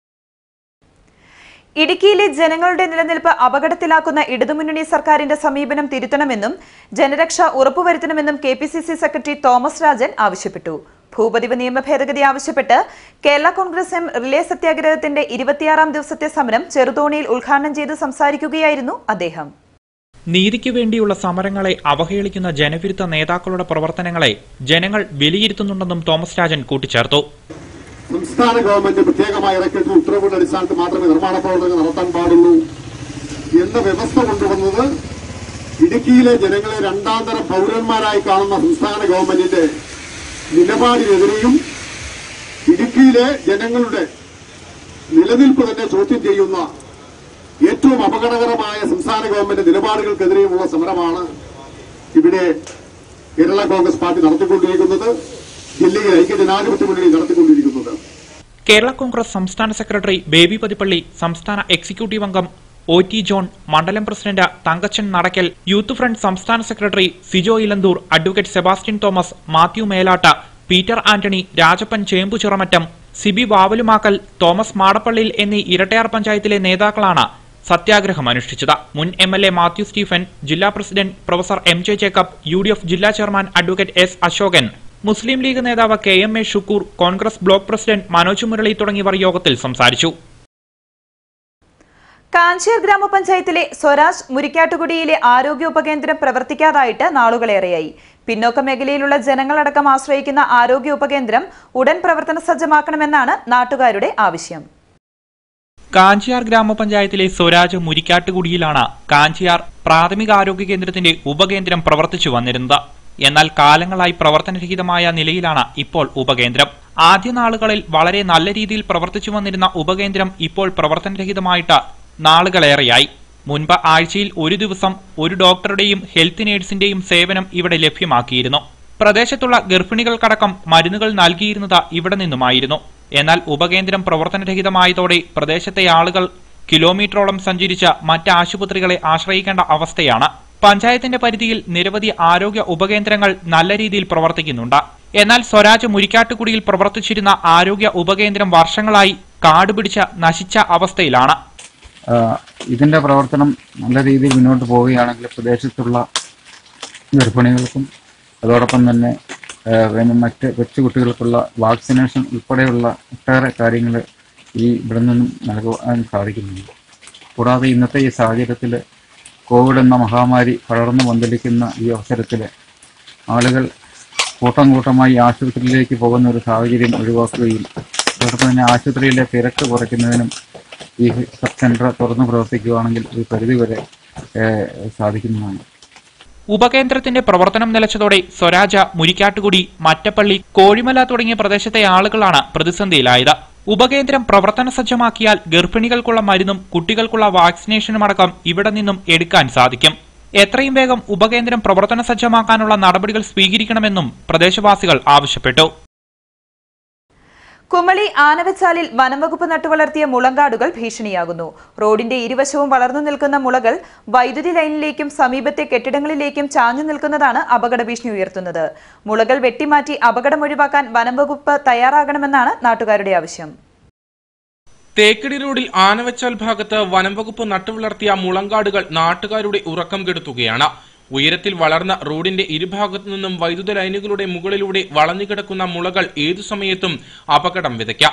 ഇടുക്കിയിലെ ജനങ്ങളുടെ നിലനിൽപ്പ് അപകടത്തിലാക്കുന്ന ഇടതുമുന്നണി സർക്കാരിന്റെ സമീപനം തിരുത്തണമെന്നും ജനരക്ഷ ഉറപ്പുവരുത്തണമെന്നും K P C C secretary Thomas Rajan ആവശ്യപ്പെട്ടു. ഭൂപതിവ് നിയമ ഭേദഗതി ആവശ്യപ്പെട്ട് കേരള കോൺഗ്രസ് എം റിലേ സത്യാഗ്രഹത്തിന്റെ ഇരുപത്തിയാറാം ദിവസത്തെ സമരം ചെറുതോണിയിൽ ഉദ്ഘാടനം ചെയ്ത് സംസാരിക്കുകയായിരുന്നു അദ്ദേഹം. നീതിക്ക് വേണ്ടിയുള്ള സമരങ്ങളെ അവഹേളിക്കുന്ന ജനവിരുദ്ധ നേതാക്കളുടെ പ്രവർത്തനങ്ങളെ ജനങ്ങൾ വിലയിരുത്തുന്നുണ്ടെന്നും തോമസ് രാജൻ കൂട്ടിച്ചേർത്തു. സംസ്ഥാന ഗവൺമെന്റ് പ്രത്യേകമായി ഇറക്കിയിട്ടുള്ള ഉത്തരവുകളുടെ അടിസ്ഥാനത്തിൽ മാത്രമേ നിർമ്മാണ പ്രവർത്തനങ്ങൾ നടത്താൻ പാടുള്ളൂ എന്ന വ്യവസ്ഥ കൊണ്ടുവന്നത് ഇടുക്കിയിലെ ജനങ്ങളെ രണ്ടാം തരം പൗരന്മാരായി കാണുന്ന സംസ്ഥാന ഗവൺമെന്റിന്റെ നിലപാടിനെതിരെയും ഇടുക്കിയിലെ ജനങ്ങളുടെ നിലനിൽപ്പ് തന്നെ ചോദ്യം ചെയ്യുന്ന ഏറ്റവും അപകടകരമായ സംസ്ഥാന ഗവൺമെന്റ് നിലപാടുകൾക്കെതിരെയുമുള്ള സമരമാണ് ഇവിടെ കേരള കോൺഗ്രസ് പാർട്ടി നടത്തിക്കൊണ്ടിരിക്കുന്നത്, ജില്ലയിൽ ഐക്യജനാധിപത്യ മുന്നണി നടത്തിക്കൊണ്ടിരിക്കുന്നത്. കേരള കോൺഗ്രസ് സംസ്ഥാന സെക്രട്ടറി ബേബി പതിപ്പള്ളി, സംസ്ഥാന എക്സിക്യൂട്ടീവ് അംഗം ഒ ടി ജോൺ, മണ്ഡലം president Thankachan Nadakkal, youth front സംസ്ഥാന സെക്രട്ടറി സിജോ ഇലന്തൂർ, അഡ്വക്കേറ്റ് സെബാസ്റ്റ്യൻ തോമസ്, മാത്യു മേലാട്ട്, പീറ്റർ ആന്റണി, രാജപ്പൻ ചേമ്പുചിറമറ്റം, സിബി വാവലുമാക്കൽ, തോമസ് മാടപ്പള്ളിയിൽ എന്നീ ഇരട്ടയാർ പഞ്ചായത്തിലെ നേതാക്കളാണ് സത്യാഗ്രഹം അനുഷ്ഠിച്ചത്. മുൻ M L A Mathew Stephen, ജില്ലാ president professor M J Jacob, U D F ജില്ലാ chairman advocate S Ashokan, Muslim league നേതാവ് K M A Shukkoor, Congress block president Manoj Murali തുടങ്ങിയവർ യോഗത്തിൽ സംസാരിച്ചു. കാഞ്ചിയാർ ഗ്രാമപഞ്ചായത്തിലെ സ്വരാജ് മുരിക്കാട്ടുകുടിയിലെ ആരോഗ്യ ഉപകേന്ദ്രം പ്രവർത്തിക്കാതായിട്ട് നാളുകളേറെയായി. പിന്നോക്ക മേഖലയിലുള്ള ജനങ്ങളടക്കം ആശ്രയിക്കുന്ന ആരോഗ്യ ഉപകേന്ദ്രം ഉടൻ പ്രവർത്തന സജ്ജമാക്കണമെന്നാണ് നാട്ടുകാരുടെ ആവശ്യം. കാഞ്ചിയാർ ഗ്രാമപഞ്ചായത്തിലെ സ്വരാജ് മുരിക്കാട്ടുകുടിയിലാണ് കാഞ്ചിയാർ പ്രാഥമികാരോഗ്യ കേന്ദ്രത്തിന്റെ ഉപകേന്ദ്രം പ്രവർത്തിച്ചു വന്നിരുന്നത്. എന്നാൽ കാലങ്ങളായി പ്രവർത്തനരഹിതമായ നിലയിലാണ് ഇപ്പോൾ ഉപകേന്ദ്രം. ആദ്യ നാളുകളിൽ വളരെ നല്ല രീതിയിൽ പ്രവർത്തിച്ചു വന്നിരുന്ന ഉപകേന്ദ്രം ഇപ്പോൾ പ്രവർത്തനരഹിതമായിട്ട് നാളുകളേറെയായി. മുൻപ് ആഴ്ചയിൽ ഒരു ദിവസം ഒരു ഡോക്ടറുടെയും ഹെൽത്ത് നേഴ്സിന്റെയും സേവനം ഇവിടെ ലഭ്യമാക്കിയിരുന്നു. പ്രദേശത്തുള്ള ഗർഭിണികൾക്കടക്കം മരുന്നുകൾ നൽകിയിരുന്നത് ഇവിടെ നിന്നുമായിരുന്നു. എന്നാൽ ഉപകേന്ദ്രം പ്രവർത്തനരഹിതമായതോടെ പ്രദേശത്തെ ആളുകൾ കിലോമീറ്ററോളം സഞ്ചരിച്ച് മറ്റ് ആശുപത്രികളെ ആശ്രയിക്കേണ്ട അവസ്ഥയാണ്. പഞ്ചായത്തിന്റെ പരിധിയിൽ നിരവധി ആരോഗ്യ ഉപകേന്ദ്രങ്ങൾ നല്ല രീതിയിൽ പ്രവർത്തിക്കുന്നുണ്ട്. എന്നാൽ സ്വരാജ് മുരിക്കാട്ടുകുടിയിൽ പ്രവർത്തിച്ചിരുന്ന ആരോഗ്യ ഉപകേന്ദ്രം വർഷങ്ങളായി കാടുപിടിച്ച് നശിച്ച അവസ്ഥയിലാണ്. ഇതിന്റെ പ്രവർത്തനം നല്ല രീതിയിൽ മുന്നോട്ട് പോവുകയാണെങ്കിൽ പ്രദേശത്തുള്ള ഗർഭിണികൾക്കും അതോടൊപ്പം തന്നെ പിന്നെ മറ്റ് കൊച്ചുകുട്ടികൾക്കുള്ള വാക്സിനേഷൻ ഉൾപ്പെടെയുള്ള ഒട്ടേറെ കാര്യങ്ങൾ ഈ ഇവിടെ നിന്നും നൽകുവാൻ സാധിക്കുന്നുണ്ട്. കൂടാതെ ഇന്നത്തെ ഈ സാഹചര്യത്തിൽ കോവിഡ് എന്ന മഹാമാരി പടർന്നു പന്തലിക്കുന്ന ഈ അവസരത്തിൽ ആളുകൾ കൂട്ടം കൂട്ടമായി ആശുപത്രിയിലേക്ക് പോകുന്ന ഒരു സാഹചര്യം ഒഴിവാക്കുകയും അതോടൊപ്പം തന്നെ ആശുപത്രിയിലെ തിരക്ക് കുറയ്ക്കുന്നതിനും ഈ സബ് സെന്റർ തുറന്നു പ്രവർത്തിക്കുകയാണെങ്കിൽ ഒരു പരിധിവരെ സാധിക്കുന്നതാണ്. ഉപകേന്ദ്രത്തിന്റെ പ്രവർത്തനം നിലച്ചതോടെ സ്വരാജ, മുരിക്കാട്ടുകുടി, മറ്റപ്പള്ളി, കോഴിമല തുടങ്ങിയ പ്രദേശത്തെ ആളുകളാണ് പ്രതിസന്ധിയിലായത്. ഉപകേന്ദ്രം പ്രവർത്തന സജ്ജമാക്കിയാൽ ഗർഭിണികൾക്കുള്ള മരുന്നും കുട്ടികൾക്കുള്ള വാക്സിനേഷനുമടക്കം ഇവിടെ നിന്നും എടുക്കാൻ സാധിക്കും. എത്രയും വേഗം ഉപകേന്ദ്രം പ്രവർത്തന സജ്ജമാക്കാനുള്ള നടപടികൾ സ്വീകരിക്കണമെന്നും പ്രദേശവാസികൾ ആവശ്യപ്പെട്ടു. കുമളി ആനവച്ചാലിൽ വനംവകുപ്പ് നട്ടുവളർത്തിയ മുളങ്കാടുകൾ ഭീഷണിയാകുന്നു. റോഡിന്റെ ഇരുവശവും വളർന്നു നിൽക്കുന്ന മുളകൾ വൈദ്യുതി ലൈനിലേക്കും സമീപത്തെ കെട്ടിടങ്ങളിലേക്കും ചാഞ്ഞു നിൽക്കുന്നതാണ് അപകട ഭീഷണി ഉയർത്തുന്നത്. മുളകൾ വെട്ടിമാറ്റി അപകടം ഒഴിവാക്കാൻ വനംവകുപ്പ് തയ്യാറാകണമെന്നാണ് നാട്ടുകാരുടെ ആവശ്യം. തേക്കടി റോഡിൽ ആനവച്ചാൽ ഭാഗത്ത് വനംവകുപ്പ് നട്ടുവളർത്തിയ മുളങ്കാടുകൾ നാട്ടുകാരുടെ ഉറക്കം കെടുത്തുകയാണ്. ഉയരത്തിൽ വളർന്ന റോഡിന്റെ ഇരുഭാഗത്തു നിന്നും വൈദ്യുത ലൈനുകളുടെ മുകളിലൂടെ വളഞ്ഞുകിടക്കുന്ന മുളകൾ ഏതു സമയത്തും അപകടം വിതയ്ക്കാം.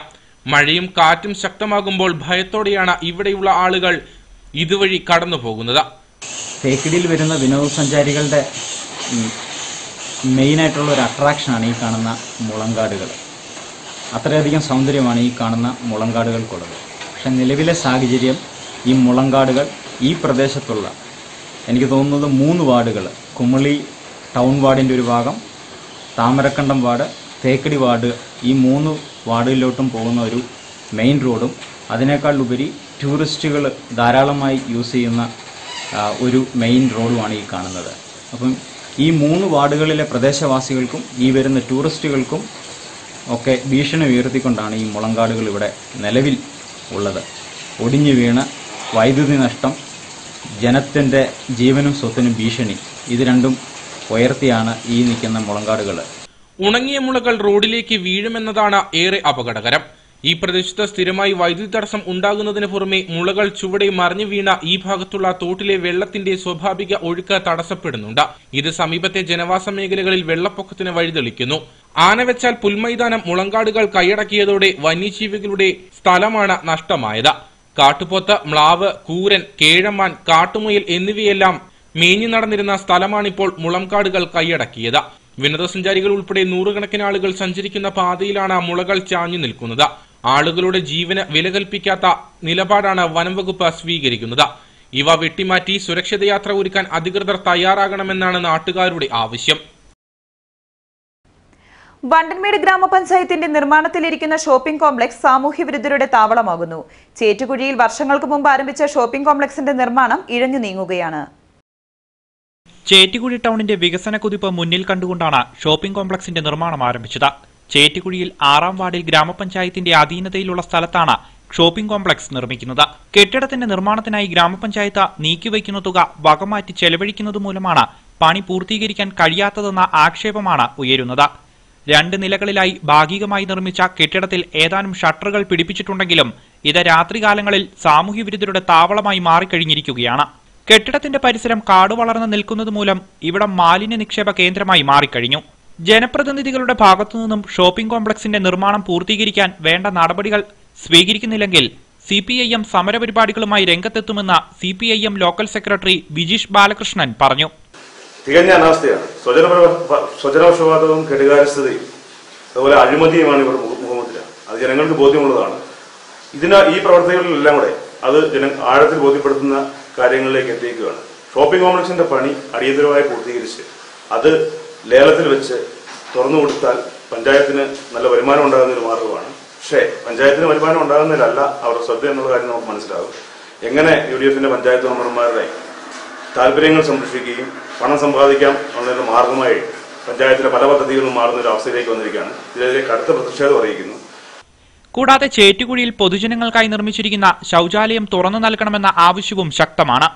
മഴയും കാറ്റും ശക്തമാകുമ്പോൾ ഭയത്തോടെയാണ് ഇവിടെയുള്ള ആളുകൾ ഇതുവഴി കടന്നു പോകുന്നത്. തേക്കടിയിൽ വരുന്ന വിനോദസഞ്ചാരികളുടെ മെയിനായിട്ടുള്ള ഒരു അട്രാക്ഷനാണ് ഈ കാണുന്ന മുളങ്കാടുകൾ. അത്രയധികം സൗന്ദര്യമാണ് ഈ കാണുന്ന മുളങ്കാടുകൾക്കുള്ളത്. പക്ഷെ നിലവിലെ സാഹചര്യം ഈ മുളങ്കാടുകൾ ഈ പ്രദേശത്തുള്ള എനിക്ക് തോന്നുന്നത് മൂന്ന് വാർഡുകൾ, കുമളി ടൗൺ വാർഡിൻ്റെ ഒരു ഭാഗം, താമരക്കണ്ടം വാർഡ്, തേക്കടി വാർഡ്, ഈ മൂന്ന് വാർഡിലോട്ടും പോകുന്ന ഒരു മെയിൻ റോഡും അതിനേക്കാൾ ഉപരി ടൂറിസ്റ്റുകൾ ധാരാളമായി യൂസ് ചെയ്യുന്ന ഒരു മെയിൻ റോഡുമാണ് ഈ കാണുന്നത്. അപ്പം ഈ മൂന്ന് വാർഡുകളിലെ പ്രദേശവാസികൾക്കും ഈ വരുന്ന ടൂറിസ്റ്റുകൾക്കും ഒക്കെ ഭീഷണി ഉയർത്തിക്കൊണ്ടാണ് ഈ മുളങ്കാടുകൾ ഇവിടെ നിലവിൽ ഉള്ളത്. ഒടിഞ്ഞു വീണ് വൈദ്യുതി നഷ്ടം, ജനത്തിൻ്റെ ജീവനും സ്വത്തിനും ഭീഷണി, ഇത് രണ്ടും ഉയർത്തിയാണ് ഈ നിൽക്കുന്ന മുളങ്കാടുകൾ. ഉണങ്ങിയ മുളകൾ റോഡിലേക്ക് വീഴുമെന്നതാണ് ഏറെ അപകടകരം. ഈ പ്രദേശത്ത് സ്ഥിരമായി വൈദ്യുതി തടസ്സം ഉണ്ടാകുന്നതിന് പുറമെ മുളകൾ ചുവടെ മറിഞ്ഞു വീണ ഈ ഭാഗത്തുള്ള തോട്ടിലെ വെള്ളത്തിന്റെ സ്വാഭാവിക ഒഴുക്ക് തടസ്സപ്പെടുന്നുണ്ട്. ഇത് സമീപത്തെ ജനവാസ മേഖലകളിൽ വെള്ളപ്പൊക്കത്തിന് വഴിതെളിക്കുന്നു. ആനവെച്ചാൽ പുൽമൈതാനം മുളങ്കാടുകൾ കൈയടക്കിയതോടെ വന്യജീവികളുടെ സ്ഥലമാണ് നഷ്ടമായത്. കാട്ടുപോത്ത്, മ്ലാവ്, കൂരൻ, കേഴമാൻ, കാട്ടുമുയൽ എന്നിവയെല്ലാം മേഞ്ഞു നടന്നിരുന്ന സ്ഥലമാണിപ്പോൾ മുളങ്കാടുകൾ കൈയടക്കിയത്. വിനോദസഞ്ചാരികൾ ഉൾപ്പെടെ നൂറുകണക്കിന് ആളുകൾ സഞ്ചരിക്കുന്ന പാതയിലാണ് മുളകൾ ചാഞ്ഞു നിൽക്കുന്നത്. ആളുകളുടെ ജീവന് വില കൽപ്പിക്കാത്ത നിലപാടാണ് വനംവകുപ്പ് സ്വീകരിക്കുന്നത്. ഇവ വെട്ടിമാറ്റി സുരക്ഷിത യാത്ര ഒരുക്കാൻ അധികൃതർ തയ്യാറാകണമെന്നാണ് നാട്ടുകാരുടെ ആവശ്യം. വണ്ടൻമേട് ഗ്രാമപഞ്ചായത്തിന്റെ നിർമ്മാണത്തിലിരിക്കുന്ന ഷോപ്പിംഗ് കോംപ്ലക്സ് സാമൂഹ്യ വിരുദ്ധരുടെ താവളമാകുന്നു. ചേറ്റുകുഴിയിൽ വർഷങ്ങൾക്ക് മുമ്പ് ആരംഭിച്ച ഷോപ്പിംഗ് കോംപ്ലക്സിന്റെ നിർമ്മാണം ഇഴഞ്ഞു നീങ്ങുകയാണ്. ചേറ്റുകുഴി ടൗണിന്റെ വികസന കുതിപ്പ് മുന്നിൽ കണ്ടുകൊണ്ടാണ് ഷോപ്പിംഗ് കോംപ്ലക്സിന്റെ നിർമ്മാണം ആരംഭിച്ചത്. ചേറ്റുകുഴിയിൽ ആറാം വാർഡിൽ ഗ്രാമപഞ്ചായത്തിന്റെ അധീനതയിലുള്ള സ്ഥലത്താണ് ഷോപ്പിംഗ് കോംപ്ലക്സ് നിർമ്മിക്കുന്നത്. കെട്ടിടത്തിന്റെ നിർമ്മാണത്തിനായി ഗ്രാമപഞ്ചായത്ത് നീക്കിവയ്ക്കുന്ന തുക വകമാറ്റി ചെലവഴിക്കുന്നത് മൂലമാണ് പണി പൂർത്തീകരിക്കാൻ കഴിയാത്തതെന്ന ആക്ഷേപമാണ് ഉയരുന്നത്. രണ്ട് നിലകളിലായി ഭാഗികമായി നിർമ്മിച്ച കെട്ടിടത്തിൽ ഏതാനും ഷട്ടറുകൾ പിടിപ്പിച്ചിട്ടുണ്ടെങ്കിലും ഇത് രാത്രികാലങ്ങളിൽ സാമൂഹ്യവിരുദ്ധരുടെ താവളമായി മാറിക്കഴിഞ്ഞിരിക്കുകയാണ്. കെട്ടിടത്തിന്റെ പരിസരം കാട് വളർന്നു നിൽക്കുന്നത് മൂലം ഇവിടം മാലിന്യ നിക്ഷേപ കേന്ദ്രമായി മാറിക്കഴിഞ്ഞു. ജനപ്രതിനിധികളുടെ ഭാഗത്തുനിന്നും ഷോപ്പിംഗ് കോംപ്ലക്സിന്റെ നിർമ്മാണം പൂർത്തീകരിക്കാൻ വേണ്ട നടപടികൾ സ്വീകരിക്കുന്നില്ലെങ്കിൽ സി പി ഐ എം സമരപരിപാടികളുമായി രംഗത്തെത്തുമെന്ന് C P I M local secretary Bijeesh Balakrishnan പറഞ്ഞു. തികഞ്ഞ അനാസ്ഥയാണ്. സ്വജനപക്ഷപാതവും കെടുകാര്യസ്ഥതയും അതുപോലെ അഴിമതിയുമാണ് ഇവിടെ മുഖമുദ്ര. അത് ജനങ്ങൾക്ക് ബോധ്യമുള്ളതാണ്. ഇതിന് ഈ പ്രവർത്തികളിലെല്ലാം കൂടെ അത് ജന ആഴത്തിൽ ബോധ്യപ്പെടുത്തുന്ന കാര്യങ്ങളിലേക്ക് എത്തിക്കുകയാണ്. ഷോപ്പിംഗ് കോംപ്ലക്സിന്റെ പണി അടിയന്തരമായി പൂർത്തീകരിച്ച് അത് ലേലത്തിൽ വെച്ച് തുറന്നു കൊടുത്താൽ പഞ്ചായത്തിന് നല്ല വരുമാനം ഉണ്ടാകുന്ന ഒരു മാർഗമാണ്. പക്ഷേ പഞ്ചായത്തിന് വരുമാനം ഉണ്ടാകുന്നതിലല്ല അവരുടെ ശ്രദ്ധ എന്നുള്ള കാര്യം നമുക്ക് മനസ്സിലാകും. എങ്ങനെ യു ഡി എഫിന്റെ പഞ്ചായത്ത് മെമ്പർമാരുടെ താല്പര്യങ്ങൾ സംരക്ഷിക്കുകയും പണം സമ്പാദിക്കാം എന്നൊരു മാർഗമായി പഞ്ചായത്തിലെ പല പദ്ധതികളും മാറുന്ന ഒരു അവസ്ഥയിലേക്ക് വന്നിരിക്കുകയാണ്. ഇതിനെതിരെ കടുത്ത പ്രതിഷേധം അറിയിക്കുന്നു. കൂടാതെ ചേറ്റുകുഴിയിൽ പൊതുജനങ്ങൾക്കായി നിർമ്മിച്ചിരിക്കുന്ന ശൌചാലയം തുറന്നു നൽകണമെന്ന ആവശ്യവും ശക്തമാണ്.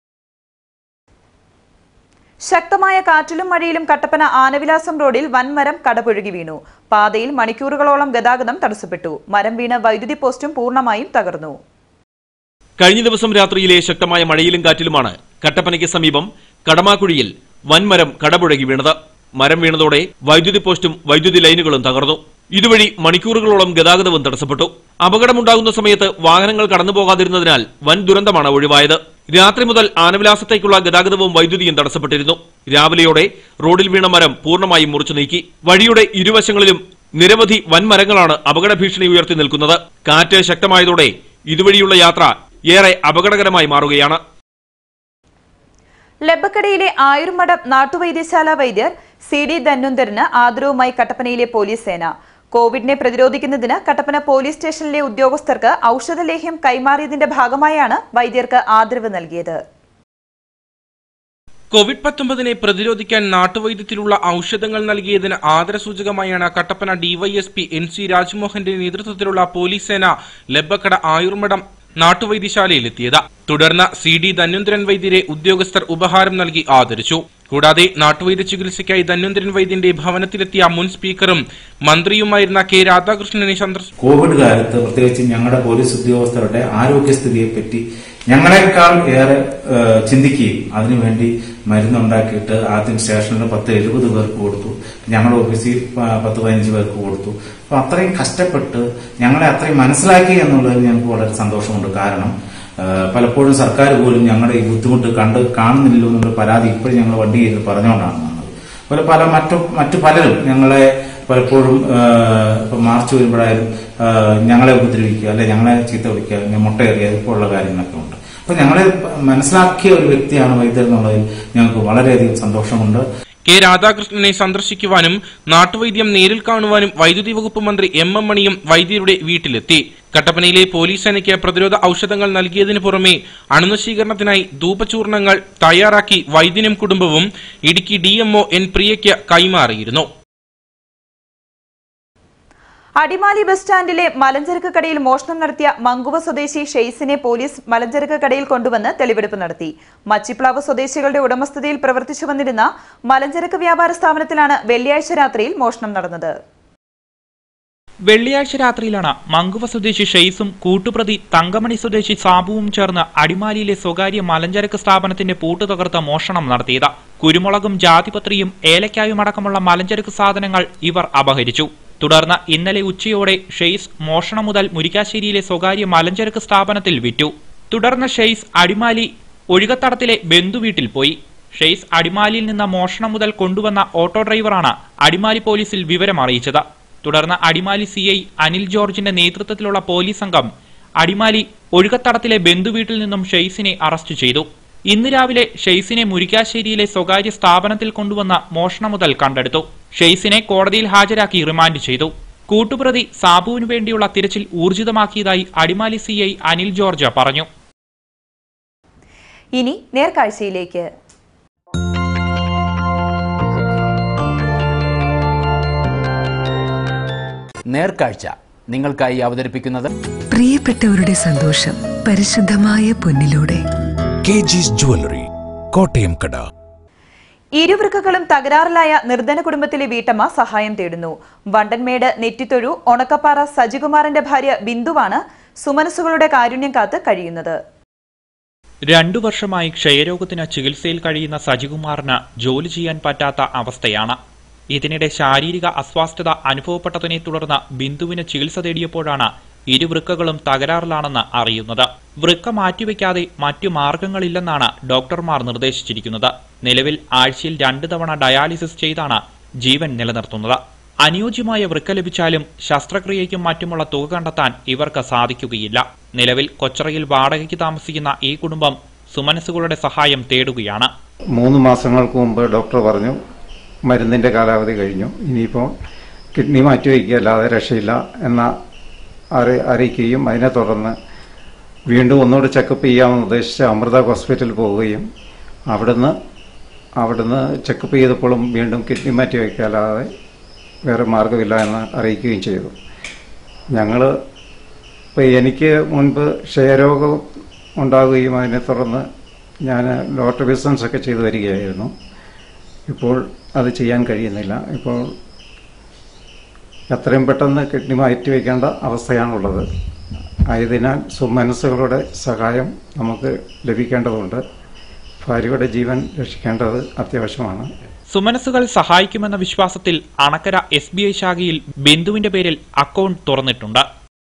ശക്തമായ കാറ്റിലും മഴയിലും കട്ടപ്പന ആനവിലാസം റോഡിൽ വൻമരം കടപുഴകി വീണു. പാതയിൽ മണിക്കൂറുകളോളം ഗതാഗതം തടസ്സപ്പെട്ടു. മരം വീണ് വൈദ്യുതി പോസ്റ്റും പൂർണ്ണമായും തകർന്നു. കഴിഞ്ഞ ദിവസം രാത്രിയിലെ ശക്തമായ മഴയിലും കാറ്റിലുമാണ് കട്ടപ്പനയ്ക്ക് സമീപം കടമാക്കുഴിയിൽ വൻമരം കടപുഴകി വീണത്. മരം വീണതോടെ വൈദ്യുതി പോസ്റ്റും വൈദ്യുതി ലൈനുകളും തകർന്നു. ഇതുവഴി മണിക്കൂറുകളോളം ഗതാഗതവും തടസ്സപ്പെട്ടു. അപകടമുണ്ടാകുന്ന സമയത്ത് വാഹനങ്ങൾ കടന്നുപോകാതിരുന്നതിനാൽ വൻ ദുരന്തമാണ് ഒഴിവായത്. രാത്രി മുതൽ ആനവിലാസത്തേക്കുള്ള ഗതാഗതവും വൈദ്യുതിയും തടസ്സപ്പെട്ടിരുന്നു. രാവിലെയോടെ റോഡിൽ വീണ മരം പൂർണ്ണമായും മുറിച്ചു നീക്കി. വഴിയുടെ ഇരുവശങ്ങളിലും നിരവധി വൻമരങ്ങളാണ് അപകട ഭീഷണി ഉയർത്തി നിൽക്കുന്നത്. കാറ്റ് ശക്തമായതോടെ ഇതുവഴിയുള്ള യാത്ര ഏറെ അപകടകരമായി മാറുകയാണ്. ലബ്ബക്കടയിലെ ആയുർമഠം നാട്ടുവൈദ്യശാല വൈദ്യർ സി ഡി ധന്വന്തരന് ആദരവുമായി കട്ടപ്പനയിലെ പോലീസ് സേന. കോവിഡിനെ പ്രതിരോധിക്കുന്നതിന് കട്ടപ്പന പോലീസ് സ്റ്റേഷനിലെ ഉദ്യോഗസ്ഥർക്ക് ഔഷധലേഹ്യം കൈമാറിയതിന്റെ ഭാഗമായാണ് വൈദ്യർക്ക് ആദരവ് നൽകിയത്. കോവിഡ് പത്തൊമ്പതിനെ പ്രതിരോധിക്കാൻ നാട്ടുവൈദ്യത്തിലുള്ള ഔഷധങ്ങൾ നൽകിയതിന് ആദരസൂചകമായാണ് കട്ടപ്പന ഡിവൈഎസ്പി എൻ സി രാജ്മോഹന്റെ നേതൃത്വത്തിലുള്ള പോലീസ് സേന ലബ്ബക്കട ആയുർമഠം നാട്ടുവൈദ്യശാലയിലെത്തിയത്. തുടർന്ന് സി ഡി ധന്വന്തരൻ വൈദ്യരെ ഉദ്യോഗസ്ഥർ ഉപഹാരം നൽകി ആദരിച്ചു. കൂടാതെ നാട്ടുവൈദ്യ ചികിത്സയ്ക്കായി ധന്വന്തരൻ വൈദ്യന്റെ ഭവനത്തിലെത്തിയ മുൻ സ്പീക്കറും മന്ത്രിയുമായിരുന്ന കെ രാധാകൃഷ്ണനെ സന്ദർശിച്ചു. കോവിഡ് കാലത്ത് പ്രത്യേകിച്ച് ഞങ്ങളുടെ പോലീസ് ഉദ്യോഗസ്ഥരുടെ ആരോഗ്യസ്ഥിതിയെപ്പറ്റി ഞങ്ങളെക്കാൾ ഏറെ ചിന്തിക്കുകയും അതിനുവേണ്ടി മരുന്നുണ്ടാക്കിയിട്ട് ആദ്യം സ്റ്റേഷനിൽ പത്ത് എഴുപത് പേർക്ക് കൊടുത്തു, ഞങ്ങളുടെ ഓഫീസിൽ പത്ത് പതിനഞ്ച് പേർക്ക് കൊടുത്തു. അപ്പൊ അത്രയും കഷ്ടപ്പെട്ട് ഞങ്ങളെ അത്രയും മനസ്സിലാക്കി എന്നുള്ളതിൽ ഞങ്ങൾക്ക് വളരെ സന്തോഷമുണ്ട്. കാരണം പലപ്പോഴും സർക്കാർ പോലും ഞങ്ങളുടെ ഈ ബുദ്ധിമുട്ട് കണ്ട് കാണുന്നില്ലല്ലോ എന്നുള്ള പരാതി ഇപ്പോഴും ഞങ്ങൾ വണ്ടി ചെയ്ത് പറഞ്ഞുകൊണ്ടാണ് വന്നത്. അതുപോലെ പല മറ്റു മറ്റു പലരും ഞങ്ങളെ പലപ്പോഴും ഇപ്പൊ മാർച്ച് വരുമ്പോഴായാലും ഞങ്ങളെ ഉപദ്രവിക്കുക, അല്ലെ ഞങ്ങളെ ചീത്ത വിളിക്കുക, മുട്ടയേറിയ ഇപ്പോഴുള്ള കാര്യങ്ങളൊക്കെ ഉണ്ട്. അപ്പൊ ഞങ്ങളെ മനസ്സിലാക്കിയ ഒരു വ്യക്തിയാണ് വൈദ്യർ എന്നുള്ളതിൽ ഞങ്ങൾക്ക് വളരെയധികം സന്തോഷമുണ്ട്. കെ രാധാകൃഷ്ണനെ സന്ദർശിക്കുവാനും നാട്ടുവൈദ്യം നേരിൽ കാണുവാനും വൈദ്യുതി വകുപ്പ് മന്ത്രി എം എം മണിയും വൈദ്യരുടെ വീട്ടിലെത്തി. കട്ടപ്പനയിലെ പോലീസ് സേനയ്ക്ക് പ്രതിരോധ ഔഷധങ്ങൾ നൽകിയതിനു പുറമെ അണുനശീകരണത്തിനായി ധൂപചൂർണങ്ങൾ തയ്യാറാക്കി വൈദ്യനും കുടുംബവും Idukki D M O N പ്രിയയ്ക്ക് കൈമാറിയിരുന്നു. അടിമാലി ബസ് സ്റ്റാൻഡിലെ മലഞ്ചരക്ക് കടയിൽ മോഷണം നടത്തിയ മങ്കുവ സ്വദേശി ഷെയ്സിനെ പോലീസ് മലഞ്ചരക്ക് കടയിൽ കൊണ്ടുവന്ന് തെളിവെടുപ്പ് നടത്തി. മച്ചിപ്ലാവ് സ്വദേശികളുടെ ഉടമസ്ഥതയിൽ പ്രവർത്തിച്ചു വന്നിരുന്ന മലഞ്ചരക്ക് വ്യാപാര സ്ഥാപനത്തിലാണ് വെള്ളിയാഴ്ച രാത്രിയിൽ മോഷണം നടന്നത്. വെള്ളിയാഴ്ച രാത്രിയിലാണ് മങ്കുവ സ്വദേശി ഷെയ്സും കൂട്ടുപ്രതി തങ്കമണി സ്വദേശി സാബുവും ചേർന്ന് അടിമാലിയിലെ സ്വകാര്യ മലഞ്ചരക്ക് സ്ഥാപനത്തിന്റെ പൂട്ട് തകർത്ത് മോഷണം നടത്തിയത്. കുരുമുളകും ജാതിപത്രിയും ഏലക്കായും അടക്കമുള്ള മലഞ്ചരക്ക് സാധനങ്ങൾ ഇവർ അപഹരിച്ചു. തുടർന്ന് ഇന്നലെ ഉച്ചയോടെ ഷെയ്സ് മോഷണം മുതൽ മുരിക്കാശ്ശേരിയിലെ സ്വകാര്യ മലഞ്ചരക്ക് സ്ഥാപനത്തിൽ വിറ്റു. തുടർന്ന് ഷെയ്സ് അടിമാലി ഒഴുകത്തടത്തിലെ ബന്ധുവീട്ടിൽ പോയി. ഷെയ്സ് അടിമാലിയിൽ നിന്ന് മോഷണം മുതൽ കൊണ്ടുവന്ന ഓട്ടോ ഡ്രൈവറാണ് അടിമാലി പോലീസിൽ വിവരം അറിയിച്ചത്. തുടർന്ന് അടിമാലി സി ഐ അനിൽ ജോർജിന്റെ നേതൃത്വത്തിലുള്ള പോലീസ് സംഘം അടിമാലി ഒഴുകത്തടത്തിലെ ബന്ധുവീട്ടിൽ നിന്നും ഷെയ്സിനെ അറസ്റ്റ് ചെയ്തു. ഇന്ന് രാവിലെ ഷെയ്സിനെ മുരിക്കാശ്ശേരിയിലെ സ്വകാര്യ സ്ഥാപനത്തിൽ കൊണ്ടുവന്ന മോഷണം മുതൽ കണ്ടെടുത്തു. ഷെയ്സിനെ കോടതിയിൽ ഹാജരാക്കി റിമാൻഡ് ചെയ്തു. കൂട്ടുപ്രതി സാബുവിനു വേണ്ടിയുള്ള തിരച്ചിൽ ഊർജിതമാക്കിയതായി അടിമാലി സി ഐ അനിൽ ജോർജ് പറഞ്ഞു. ഇനി നേർക്കാഴ്ചയിലേക്ക്. നേർക്കാഴ്ച നിങ്ങൾക്കായി അവതരിപ്പിക്കുന്നത് പ്രിയപ്പെട്ടവരുടെ സന്തോഷം പരിശുദ്ധമായ പൊന്നിലൂടെ കെ ജിസ് ജ്വല്ലറി, കോട്ടയം കട. ഇരുവൃക്കകളും തകരാറിലായ നിർധന കുടുംബത്തിലെ വീട്ടമ്മ സഹായം തേടുന്നു. വണ്ടൻമേട് നെറ്റിത്തൊഴു ഒണക്കപ്പാറ സജികുമാറിന്റെ ഭാര്യ ബിന്ദുവാണ് സുമനസുകളുടെ കാരുണ്യം കാത്ത് കഴിയുന്നത്. രണ്ടു വർഷമായി ക്ഷയരോഗത്തിന് ചികിത്സയിൽ കഴിയുന്ന സജികുമാറിന് ജോലി ചെയ്യാൻ പറ്റാത്ത അവസ്ഥയാണ്. ഇതിനിടെ ശാരീരിക അസ്വാസ്ഥ്യത അനുഭവപ്പെട്ടതിനെ തുടർന്ന് ബിന്ദുവിന് ചികിത്സ തേടിയപ്പോഴാണ് ഇരുവൃക്കകളും തകരാറിലാണെന്ന് അറിയുന്നത്. വൃക്ക മാറ്റിവെക്കാതെ മറ്റു മാർഗങ്ങളില്ലെന്നാണ് ഡോക്ടർമാർ നിർദ്ദേശിച്ചിരിക്കുന്നത്. നിലവിൽ ആഴ്ചയിൽ രണ്ടു തവണ ഡയാലിസിസ് ചെയ്താണ് ജീവൻ നിലനിർത്തുന്നത്. അനുയോജ്യമായ വൃക്ക ലഭിച്ചാലും ശസ്ത്രക്രിയയ്ക്കും മറ്റുമുള്ള തുക കണ്ടെത്താൻ ഇവർക്ക് സാധിക്കുകയില്ല. നിലവിൽ കൊച്ചറയിൽ വാടകയ്ക്ക് താമസിക്കുന്ന ഈ കുടുംബം സുമനസുകളുടെ സഹായം തേടുകയാണ്. മൂന്ന് മാസങ്ങൾക്ക് മുമ്പ് ഡോക്ടർ പറഞ്ഞു മരുന്നിന്റെ കാലാവധി കഴിഞ്ഞു, ഇനിയിപ്പോൾ കിഡ്നി മാറ്റിവെക്കുക അല്ലാതെ രക്ഷയില്ല എന്ന അറി അറിയിക്കുകയും അതിനെ തുടർന്ന് വീണ്ടും ഒന്നുകൂടി ചെക്കപ്പ് ചെയ്യാമെന്ന് ഉദ്ദേശിച്ച് അമൃത ഹോസ്പിറ്റലിൽ പോവുകയും അവിടുന്ന് അവിടുന്ന് ചെക്കപ്പ് ചെയ്തപ്പോഴും വീണ്ടും കിഡ്നി മാറ്റി വയ്ക്കുക അല്ലാതെ വേറെ മാർഗമില്ല എന്ന് അറിയിക്കുകയും ചെയ്തു. ഞങ്ങൾ ഇപ്പോൾ എനിക്ക് മുൻപ് ക്ഷയരോഗം ഉണ്ടാകുകയും അതിനെ തുടർന്ന് ഞാൻ ലോട്ടറി ബിസിനസ്സൊക്കെ ചെയ്തു വരികയായിരുന്നു. ഇപ്പോൾ അത് ചെയ്യാൻ കഴിയുന്നില്ല. ഇപ്പോൾ എത്രയും പെട്ടെന്ന് കിഡ്നി മാറ്റി വയ്ക്കേണ്ട അവസ്ഥയാണുള്ളത്. ആയതിനാൽ സുമനസുകളുടെ സഹായം നമുക്ക് ലഭിക്കേണ്ടതുണ്ട്. ഭാര്യയുടെ ജീവൻ രക്ഷിക്കേണ്ടത് അത്യാവശ്യമാണ്. സുമനസുകൾ സഹായിക്കുമെന്ന വിശ്വാസത്തിൽ അണക്കര എസ് ബി ഐ ശാഖയിൽ ബിന്ദുവിന്റെ പേരിൽ അക്കൗണ്ട് തുറന്നിട്ടുണ്ട്.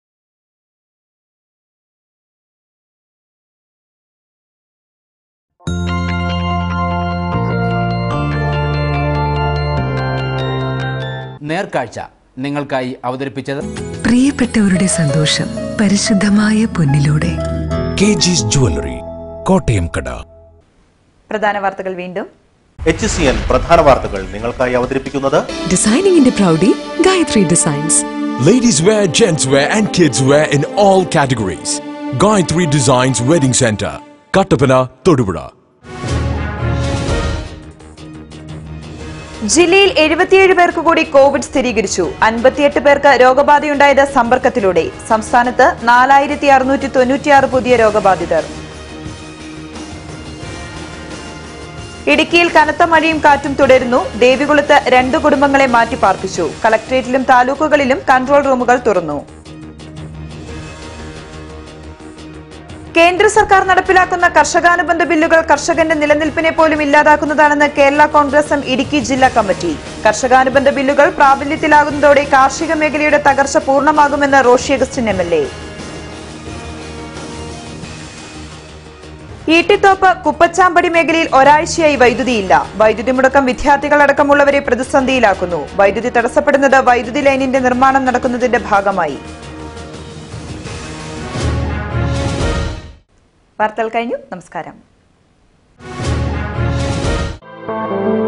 നേർക്കാഴ്ച നിങ്ങൾക്കായി അവതരിപ്പിച്ചത് പ്രിയപ്പെട്ടവരുടെ സന്തോഷം പരിശുദ്ധമായ പൊന്നിലൂടെ കെ ജിസ് ജ്വല്ലറി, കോട്ടയം കട. പ്രധാന വാർത്തകൾ വീണ്ടും. എച്ച് സി എൻ പ്രധാന വാർത്തകൾ നിങ്ങൾക്കായി അവതരിപ്പിക്കുന്നത് ഡിസൈനിങ്ങിന്റെ പ്രൗഢി Gayathri designs. Ladies wear, gents wear and kids wear in all categories. Gayatri Designs Wedding Center, Kattapana, Thodupuzha. ജില്ലയിൽ എഴുപത്തിയേഴ് പേർക്ക് കൂടി കോവിഡ് സ്ഥിരീകരിച്ചു. അൻപത്തിയെട്ട് പേർക്ക് രോഗബാധയുണ്ടായത് സമ്പർക്കത്തിലൂടെ. സംസ്ഥാനത്ത് നാലായിരത്തി അറുന്നൂറ്റി തൊണ്ണൂറ്റിയാറ് പുതിയ രോഗബാധിതർ. ഇടുക്കിയിൽ കനത്ത മഴയും കാറ്റും തുടരുന്നു. ദേവികുളത്ത് രണ്ടു കുടുംബങ്ങളെ മാറ്റിപ്പാർപ്പിച്ചു. കളക്ടറേറ്റിലും താലൂക്കുകളിലും കൺട്രോൾ റൂമുകൾ തുറന്നു. കേന്ദ്ര സർക്കാർ നടപ്പിലാക്കുന്ന കർഷകാനുബന്ധ ബില്ലുകൾ കർഷകന്റെ നിലനിൽപ്പിനെ പോലും ഇല്ലാതാക്കുന്നതാണെന്ന് കേരള കോൺഗ്രസ് എം ഇടുക്കി ജില്ലാ കമ്മിറ്റി. കർഷകാനുബന്ധ ബില്ലുകൾ പ്രാബല്യത്തിലാകുന്നതോടെ കാർഷിക മേഖലയുടെ തകർച്ച പൂർണ്ണമാകുമെന്ന് Roshy Augustine M L A. Eettithoppu Kuppachampady മേഖലയിൽ ഒരാഴ്ചയായി വൈദ്യുതിയില്ല. വൈദ്യുതി മുടക്കം വിദ്യാർത്ഥികളടക്കമുള്ളവരെ പ്രതിസന്ധിയിലാക്കുന്നു. വൈദ്യുതി തടസ്സപ്പെടുന്നത് വൈദ്യുതി ലൈനിന്റെ നിർമ്മാണം നടക്കുന്നതിന്റെ ഭാഗമായി. വാർത്തകൾ കഴിഞ്ഞു. നമസ്കാരം.